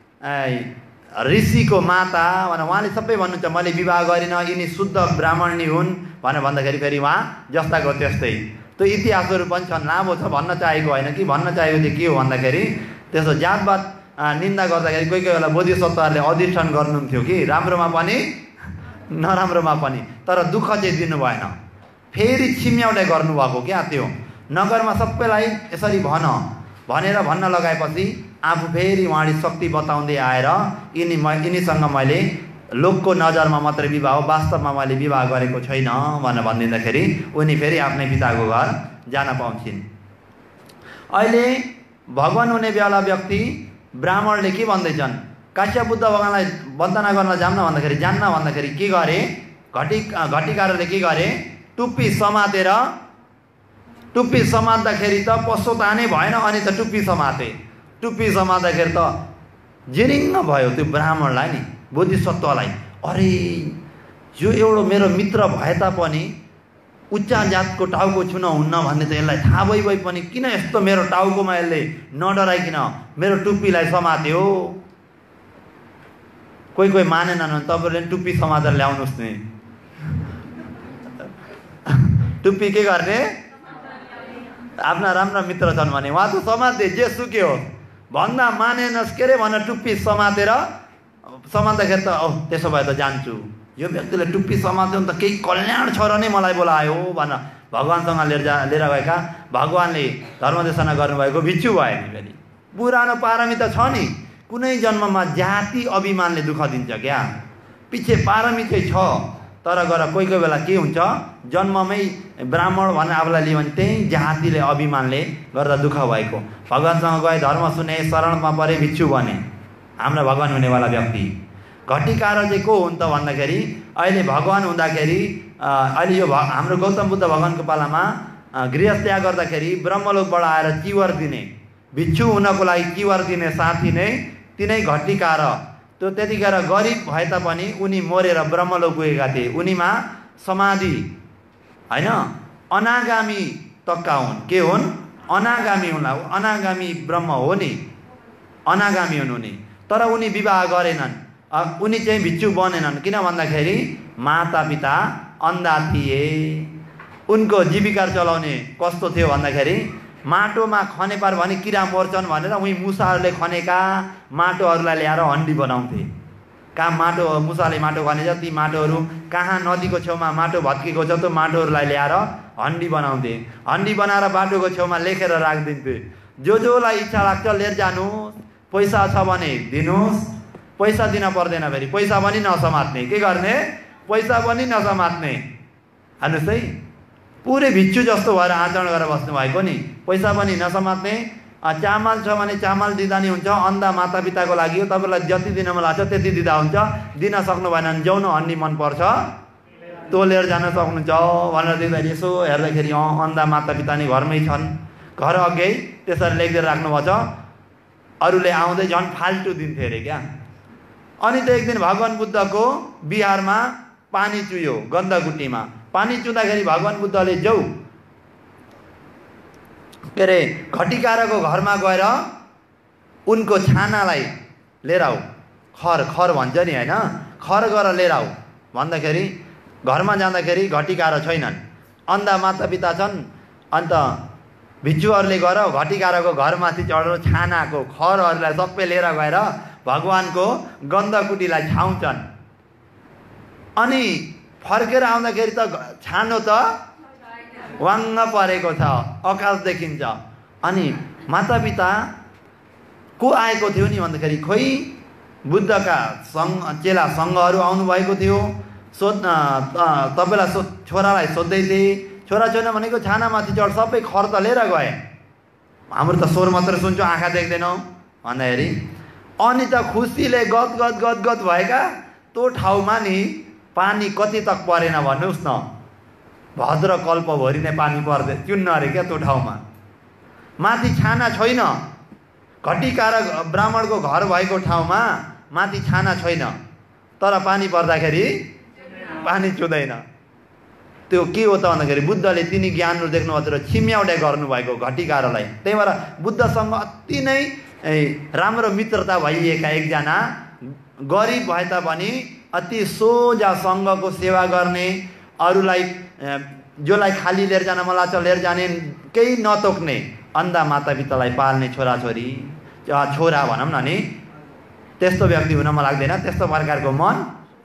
ऋषिको माता भनेर उहाँले सबै भन्नुहुन्छ मैले विवाह गरिनँ यिनी शुद्ध ब्राह्मणी हुन् भनेर भन्दाखेरि फेरि उहाँ जस्ताको त्यस्तै त्यो इतिहासहरू पनि छन् लामो छ भन्न चाहेको होइन कि भन्न चाहेको चाहिँ के हो भन्दाखेरि त्यसो जातवाद निन्दा गर्दाखेरि कोही कोही बेला बोधिसत्वहरूले अधिष्ठान गर्नुहुन्थ्यो कि राम्रोमा पनि नराम्रोमा पनि तर दुःख चाहिँ दिनु भएन फेरि छिम्याउँदै गर्नुभएको क्या त्यो नगरमा सबैलाई यसरी भन भनेर भन्न लगाएपछि आफू फेरि उहाँले शक्ति बताउँदै आएर यिनी म यिनीसँग मैले लोकको नजरमा मात्रै विवाह हो वास्तवमा मैले विवाह गरेको छैन भनेर भनिदिँदाखेरि उनी फेरि आफ्नै पिताको घर जान पाउँछिन् अहिले भगवान हुने बेला व्यक्ति ब्राह्मणले के भन्दैछन् काश्यप बुद्ध भगवानलाई वन्दना गर्न जान्न भन्दाखेरि जान्न भन्दाखेरि के गरे घटी घटिकारले के गरे टुप्पी समातेर टुप्पी समात्दाखेरि त पशुतानै भएन अनि त टुप्पी समाते टुप्पी समात्दाखेरि त जिरिङ्ग भयो त्यो ब्राह्मणलाई नि बोधिसत्वलाई अरे यो एउटा मेरो मित्र भए तापनि उच्च जातको टाउको छुन हुन्न भन्ने चाहिँ यसलाई थाहा भइ भइ पनि किन यस्तो मेरो टाउकोमा यसले नडराइकन मेरो टुप्पीलाई समात्यो कोही कोही मानेनन् भने तपाईँहरूले टुप्पी समातेर ल्याउनुहोस् नि टुप्पी के गर्ने आफ्ना राम्रा मित्र छन् भने उहाँ त समाते जे सुक्यो भन्दा मानेनस् के अरे भनेर टुप्पी समातेर समात्दाखेरि त औ त्यसो भए त जान्छु यो व्यक्तिले टुप्पी समात्यो भने त केही कल्याण छ र नै मलाई बोलायो भनेर भगवानसँग लिएर जा लिएर गएका भगवानले धर्मदेशना गर्नुभएको भिक्षु भयो नि फेरि पुरानो पारमी त छ नि कुनै जन्ममा जाति अभिमानले दुःख दिन्छ क्या पछि पारमी चाहिँ छ तर गएर कोही कोही बेला के हुन्छ जन्ममै ब्राह्मण भनेर आफूलाई लियो भने त्यही जातिले अभिमानले गर्दा दुःख भएको भगवानसँग गए धर्म सुने शरणमा परे भिक्षु बने हाम्रो भगवान हुनेवाला व्यक्ति घटिकार चाहिँ को हुन् त भन्दाखेरि अहिले भगवान हुँदाखेरि अहिले यो हाम्रो गौतम बुद्ध भगवानको पालामा गृहस्थ्या गर्दाखेरि ब्रह्मलोकबाट आएर चिवर दिने भिक्षु हुनको लागि चिवर दिने साथी नै तिनै घटिकार त्यो त्यतिखेर गरिब भए तापनि उनी मरेर ब्रह्मलोक गएका थिए उनीमा समाधि होइन अनागामी तक्का हुन् के हुन् अनागामी हुन् अनागामी ब्रह्म हो नि अनागामी हुन् उनी तर उनी विवाह गरेनन् उनी चाहिँ भिक्षु बनेनन् किन भन्दाखेरि माता पिता अन्धा थिए उनको जीविका चलाउने कस्तो थियो भन्दाखेरि माटोमा खने पार भने किरा मर्छन् भनेर उही मुसाहरूले खनेका माटोहरूलाई ल्याएर हन्डी बनाउँथे कहाँ माटो मुसाले माटो खनेछ ती माटोहरू कहाँ नदीको छेउमा माटो भत्केको छ त्यो माटोहरूलाई ल्याएर हन्डी बनाउँथे हन्डी बनाएर बाटोको छेउमा लेखेर राखिदिन्थे जो जोलाई इच्छा लाग्छ लिएर जानुहोस् पैसा छ भने दिनुहोस् पैसा दिन पर्दैन फेरि पैसा पनि नसमात्ने के गर्ने पैसा पनि नसमात्ने हेर्नुहोस् है पुरै भिक्षु जस्तो भएर आचरण गरेर बस्नु भएको नि पैसा पनि नसमात्ने चामल छ भने चामल दिँदा नि हुन्छ अन्धा माता पिताको लागि हो तपाईँलाई जति दिन मन लाग्छ त्यति दिँदा हुन्छ दिन सक्नु भएन भने जाउन हन्डी मनपर्छ त्यो लिएर जान सक्नुहुन्छ भनेर दिँदाखेरि यसो हेर्दाखेरि अँ अन्धा माता पिता नि घरमै छन् घर अघि त्यसरी लेखिदिएर राख्नुभएको छ अरूले आउँदै झन् फाल्टु दिन्थे अरे क्या अनि त एक दिन भगवान बुद्धको बिहारमा पानी चुयो गन्धकुटीमा। पानी चुँदाखेरि भगवान बुद्धले जाऊ के अरे घटिकारको घरमा गएर उनको छानालाई लिएर आऊ, खर खर भन्छ नि होइन, खर गरेर लिएर आऊ भन्दाखेरि घरमा जाँदाखेरि घटिकार छैनन्, अन्धा मातापिता छन्। अन्त भिक्षुहरूले गएर घटिकारको घरमाथि चढेर छानाको खरहरूलाई सबै लिएर गएर भगवानको गन्धकुटीलाई छाउँछन्। अनि फर्केर आउँदाखेरि त छानो त वाङ्ग परेको छ, आकाश देखिन्छ। अनि मातापिता को आएको थियो नि भन्दाखेरि खोइ बुद्धका सङ्घ चेला सङ्घहरू आउनुभएको थियो। सोध तपाईँलाई सो छोरालाई सोध्दै थिए, छोरा छोरा भनेको छानामाथि चढ सबै खर त लिएर गए, हाम्रो त स्वर मात्र सुन्छौँ आँखा देख्दैनौँ भन्दाखेरि। अनि त खुसीले गद गद गद गद भएका त्यो ठाउँमा नि पानी कति तक परेन भन्नुहोस् न, भद्र कल्पभरि नै पानी पर्दै चुन्न अरे क्या त्यो ठाउँमा। माथि छाना छैन, घटिकार ब्राह्मणको घर भएको ठाउँमा माथि छाना छैन, तर पानी पर्दाखेरि पानी चुँदैन। त्यो के हो त भन्दाखेरि बुद्धले तिनी ज्ञानहरू देख्नुभएको थियो र छिम्याउटे गर्नुभएको घटिकारलाई। त्यही भएर बुद्धसँग अति नै राम्रो मित्रता भइएका एकजना गरिब भए तापनि अति सोझा सङ्घको सेवा गर्ने, अरूलाई जसलाई खाली लिएर जान मन लाग्छ लिएर जाने, केही नतोक्ने, अन्धा मातापितालाई पाल्ने छोराछोरी छोरा भनौँ न नि, त्यस्तो व्यक्ति हुन मन लाग्दैन। त्यस्तो प्रकारको मन,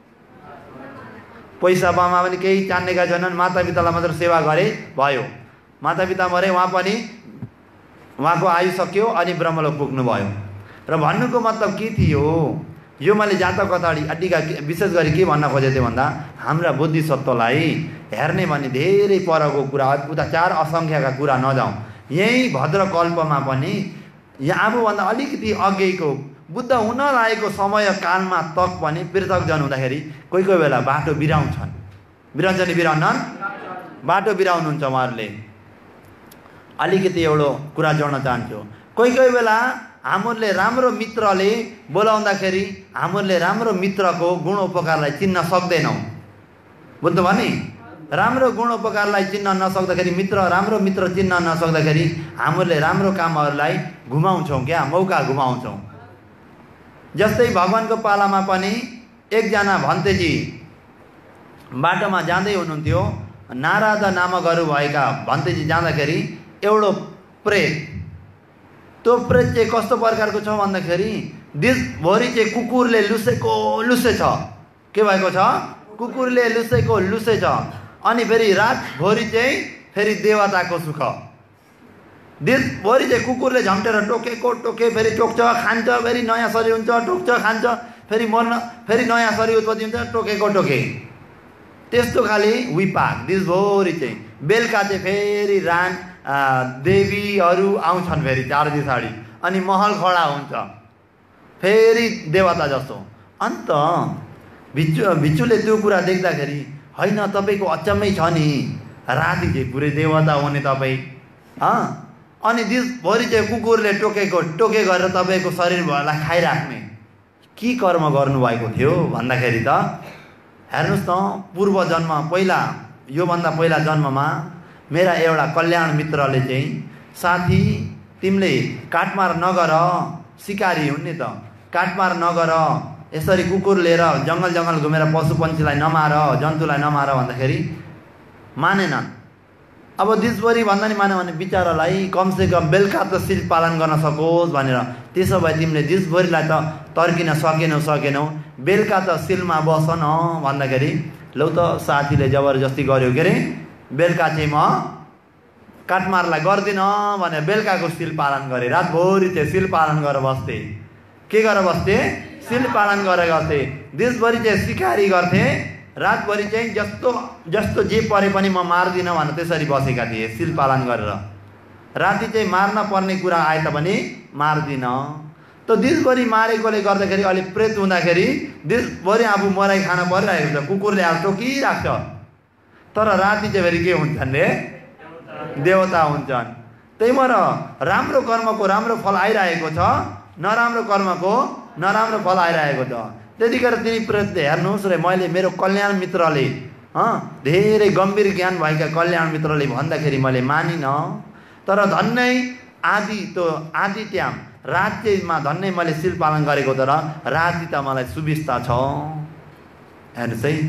पैसा बामा पनि केही चान्नेका छैनन्, मातापितालाई मात्र सेवा गरे भयो। मातापिता मरे, उहाँ पनि उहाँको आयु सक्यो अनि ब्रह्मलोक पुग्नुभयो। र भन्नुको मतलब के थियो, यो मैले जातक कथाडी अड्डीका विशेष गरी के भन्न खोजेको थिएँ भन्दा हाम्रा बुद्धिसत्वलाई हेर्ने भने धेरै परको कुरा, उता चार असङ्ख्यका कुरा नजाउँ, यही भद्रकल्पमा पनि यहाँ आफूभन्दा अलिकति अघिको बुद्ध हुन लागेको समय कालमा तक पनि पृथकजन हुँदाखेरि कोही कोही बेला बाटो बिराउँछन्, बिराउँछ नि बिराउनन्, बाटो बिराउनुहुन्छ उहाँहरूले। अलिकति एउटा कुरा जोड्न चाहन्छु, कोही कोही बेला हामीहरूले राम्रो मित्रले बोलाउँदाखेरि हामीहरूले राम्रो मित्रको गुण उपकारलाई चिन्न सक्दैनौँ। बुझ्नु भयो नि, राम्रो गुण उपकारलाई चिन्न नसक्दाखेरि, मित्र राम्रो मित्र चिन्न नसक्दाखेरि हामीहरूले राम्रो कामहरूलाई घुमाउँछौँ, क्या मौका घुमाउँछौँ। जस्तै भगवानको पालामा पनि एकजना भन्तेजी बाटोमा जाँदै हुनुहुन्थ्यो, नारद नामकहरू भएका भन्तेजी जाँदाखेरि एउटा प्रेत, त्यो प्रेत चाहिँ कस्तो प्रकारको छ भन्दाखेरि दिसभरि चाहिँ कुकुरले लुसेको लुसे छ, के भएको छ, कुकुरले लुसेको लुसे छ। अनि फेरि रातभरि चाहिँ फेरि देवताको सुख, दिसभरि चाहिँ कुकुरले झम्टेर टोकेको टोके, फेरि टोक्छ खान्छ, फेरि नयाँ शरीर हुन्छ, टोक्छ खान्छ, फेरि मर्न, फेरि नयाँ शरीर उत्पत्ति हुन्छ, टोकेको टोके, त्यस्तो खाले विपाक दिसभरि चाहिँ। बेलुका चाहिँ फेरि रान देवीहरू आउँछन् फेरि चार दिसाडी, अनि महल खडा हुन्छ फेरि देवता जस्तो। अन्त भिचु भिचुले त्यो कुरा देख्दाखेरि होइन तपाईँको अचम्मै छ नि, राति चाहिँ पुरै देवता हुने तपाईँ, अँ अनि दिसभरि चाहिँ कुकुरले टोकेको टोके गरेर तपाईँको शरीरलाई खाइराख्ने, के कर्म गर्नुभएको थियो भन्दाखेरि त हेर्नुहोस् न, पूर्व जन्म पहिला योभन्दा पहिला जन्ममा मेरा एउटा कल्याण मित्रले चाहिँ साथी तिमीले काटमार नगर, सिकारी हुने त काटमार नगर, यसरी कुकुर लिएर जङ्गल जङ्गल घुमेर पशु पन्छीलाई नमार, जन्तुलाई नमार भन्दाखेरि मानेनन्। अब दिसभरि भन्दा नि माने भने बिचारालाई कमसेकम बेलुका त सिल पालन गर्न सकोस् भनेर, त्यसो भए तिमीले दिसभरिलाई त तर्किन सकेनौ सकेनौ बेलुका त सिलमा बस न भन्दाखेरि लौ त साथीले जबरजस्ती गर्यो के अरे, बेलुका चाहिँ म काटमारलाई गर्दिनँ भने बेलुकाको सिल पालन गरेँ, रातभरि चाहिँ सिल पालन गरेर बस्थेँ। के गरेर बस्थेँ? सिल पालन गरेर गर्थेँ। दिसभरि चाहिँ सिकारी गर्थेँ, रातभरि चाहिँ जस्तो जस्तो जे परे पनि म मार्दिनँ भनेर त्यसरी बसेका थिएँ सिल पालन गरेर। राति चाहिँ मार्न पर्ने कुरा आए तापनि मार्दिनँ। त दिसभरि मारेकोले गर्दाखेरि अलि प्रेत हुँदाखेरि दिसभरि आफू मराइ खान परिरहेको छ, कुकुरले अब टोकिराख्छ, तर राति चाहिँ फेरि के हुन्छन् रे, देवता हुन्छन्। त्यही भएर राम्रो कर्मको राम्रो फल आइरहेको छ, नराम्रो कर्मको नराम्रो फल आइरहेको छ। त्यतिखेर तिनी प्रेतले हेर्नुहोस् रे मैले मेरो कल्याण मित्रले अँ धेरै गम्भीर ज्ञान भएका कल्याण मित्रले भन्दाखेरि मैले मानिनँ, तर धन्नै आदि त्यो आदि ट्याम राज्यमा धन्नै मैले सिल पालन गरेको, तर राज्य त मलाई सुविस्ता छ। हेर्नुहोस् है,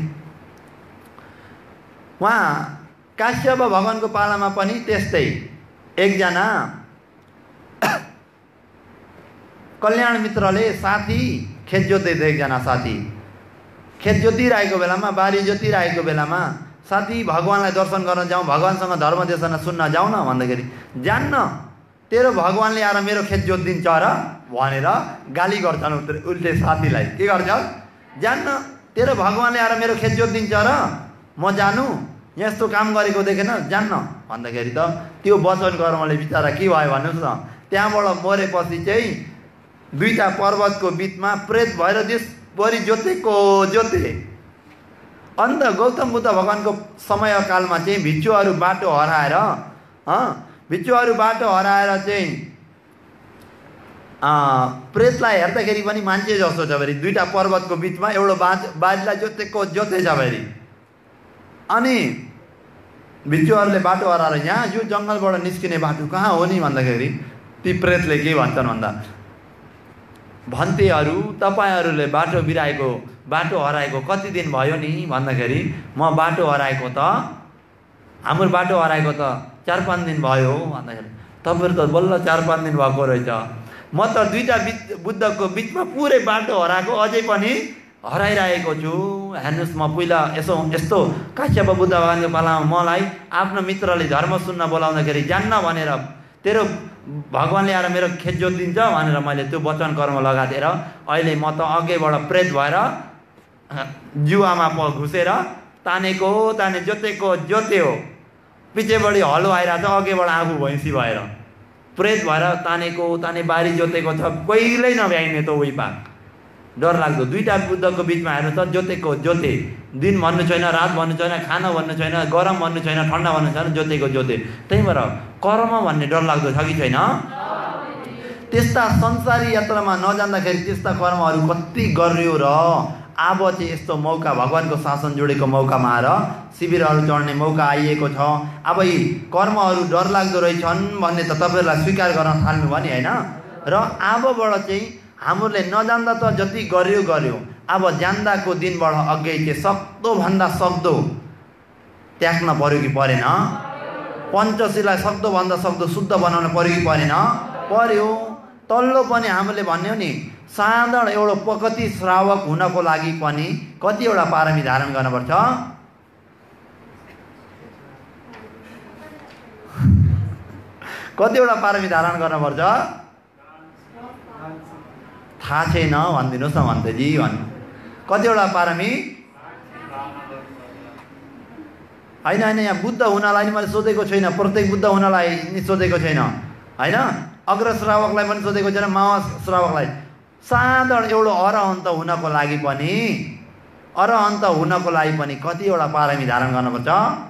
उहाँ काश्यप भगवानको पालामा पनि त्यस्तै एकजना कल्याण मित्रले साथी खेत जोत्दै थियो। एकजना साथी खेत जोतिरहेको बेलामा, बारी जोतिरहेको बेलामा, साथी भगवानलाई दर्शन गर्न जाउँ, भगवानसँग धर्म देशना सुन्न जाउँ न भन्दाखेरि, जान्न तेरो भगवानले आएर मेरो खेत जोतिदिन्छ र भनेर गाली गर्छन् उल्टे साथीलाई। के गर्छन्? जान्न तेरो भगवानले आएर मेरो खेत जोतिदिन्छ र म जानु, यस्तो काम गरेको देखेन जान्न भन्दाखेरि त त्यो वचन कर्मले बिचारा के भयो भन्नुहोस् न, त्यहाँबाट मरेपछि चाहिँ दुईटा पर्वतको बिचमा प्रेत भएर देशभरि जोतेको जोते। अन्त गौतम बुद्ध भगवानको समयकालमा चाहिँ भिक्षुहरू बाटो हराएर भिक्षुहरू बाटो हराएर चाहिँ प्रेतलाई हेर्दाखेरि पनि मान्छे जस्तो छ फेरि, दुईटा पर्वतको बिचमा एउटा बाज बारीलाई जोतेको जोते छ फेरि। अनि भिक्षुहरूले बाटो हराएर यहाँ यो जङ्गलबाट निस्किने बाटो कहाँ हो नि भन्दाखेरि ती प्रेतले के भन्छन् भन्दा, भन्तेहरू तपाईँहरूले बाटो बिराएको बाटो हराएको कति दिन भयो नि भन्दाखेरि, म बाटो हराएको त हाम्रो बाटो हराएको त चार पाँच दिन भयो भन्दाखेरि, तपाईँहरू त बल्ल चार पाँच दिन भएको रहेछ, म त दुईवटा बिच बुद्धको बिचमा पुरै बाटो हराएको अझै पनि हराइरहेको छु। हेर्नुहोस्, म पहिला यसो यस्तो काश्यप बुद्ध भगवानको पालामा मलाई आफ्नो मित्रले धर्म सुन्न बोलाउँदाखेरि जान्न भनेर तेरो भगवानले आएर मेरो खेत जोतिदिन्छ भनेर मैले त्यो वचन कर्म लगाएर अहिले म त अघिबाट प्रेत भएर जुवामा घुसेर तानेको ताने जोतेको जोते हो, पिछेबाट हलो आइरहेको छ, अघिबाट आफू भैँसी भएर प्रेत भएर तानेको ताने बारी जोतेको छ, कहिल्यै नभ्याइने त उही पाक। डर लाग्दो दुईवटा बुद्धको बिचमा हेर्नु त जोतेको जोते, दिन भन्नु छैन, रात भन्नु छैन, खाना भन्नु छैन, गरम भन्नु छैन, ठन्डा भन्नु छैन, जोतेको जोते। त्यही भएर कर्म भन्ने डर लाग्दो छ कि छैन? त्यस्ता संसारी यात्रामा नजान्दाखेरि त्यस्ता कर्महरू कति गरियो र अब चाहिँ यस्तो मौका भगवानको शासन जोडेको मौकामा आएर शिविरहरू चढ्ने मौका आइएको छ। अब यी कर्महरू डर लाग्दो रहेछन् भन्ने त तपाईँहरूलाई स्वीकार गर्न थाल्नु भयो नि होइन? र अबबाट चाहिँ हामीले नजान्दा त जति गर्यो गर्यो, अब जान्दाको दिनबाट अघि चाहिँ सक्दोभन्दा सक्दो त्याग्न पर्यो कि परेन? पञ्चशीललाई सक्दोभन्दा सक्दो शुद्ध बनाउन पर्यो कि परेन? पर्यो। तल्लो पनि हामीले भन्यौँ नि, साधारण एउटा पकति श्रावक हुनको लागि पनि कतिवटा पारमी धारण गर्नुपर्छ? कतिवटा पारमी धारण गर्नुपर्छ थाहा छैन भनिदिनुहोस् न भन्तेजी भन्नु। कतिवटा पारमी? होइन होइन, यहाँ बुद्ध हुनलाई नि मैले सोधेको छैन, प्रत्येक बुद्ध हुनलाई नि सोधेको छैन होइन, अग्र श्रावकलाई पनि सोधेको छैन, मावा श्रावकलाई। साधारण एउटा अरहन्त हुनको लागि पनि अरहन्त हुनको लागि पनि कतिवटा पारमी धारण गर्नुपर्छ?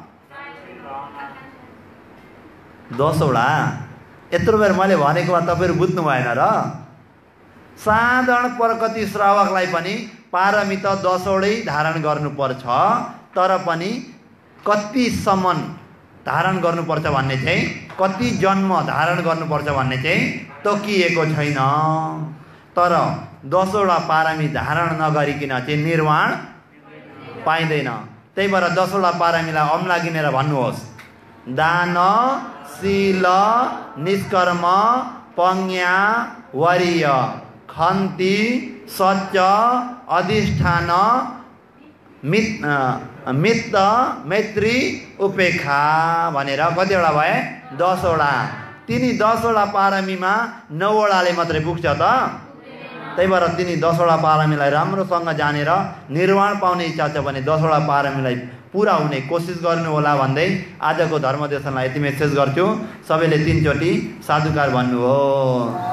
दसवटा। यत्रो बेर मैले भनेको भए तपाईँहरू बुझ्नु भएन र? साधारण प्रकृति श्रावकलाई पनि पारमी त दसवटै धारण गर्नुपर्छ, तर पनि कतिसम्म धारण गर्नुपर्छ भन्ने चाहिँ, कति जन्म धारण गर्नुपर्छ भन्ने चाहिँ तोकिएको छैन। तर दसवटा पारमी धारण नगरिकन चाहिँ निर्वाण पाइँदैन। त्यही भएर दसवटा पारमीलाई औँला गिनेर भन्नुहोस्: दान, शील, निष्कर्म, पज्ञा, वरीय, खन्ती, सच्च, अधिष्ठान, मित मित्त, मैत्री, उपेक्षा भनेर कतिवटा भए? दसवटा। तिनी दसवटा पारमीमा नौवटाले मात्रै पुग्छ त? त्यही भएर तिनी दसवटा पारमीलाई राम्रोसँग जानेर निर्वाण पाउने इच्छा छ भने दसवटा पारमीलाई पुरा हुने कोसिस गर्नु होला भन्दै आजको धर्मदेशनलाई यति मेसेज गर्छु। सबैले तीनचोटि साधुकार भन्नु हो।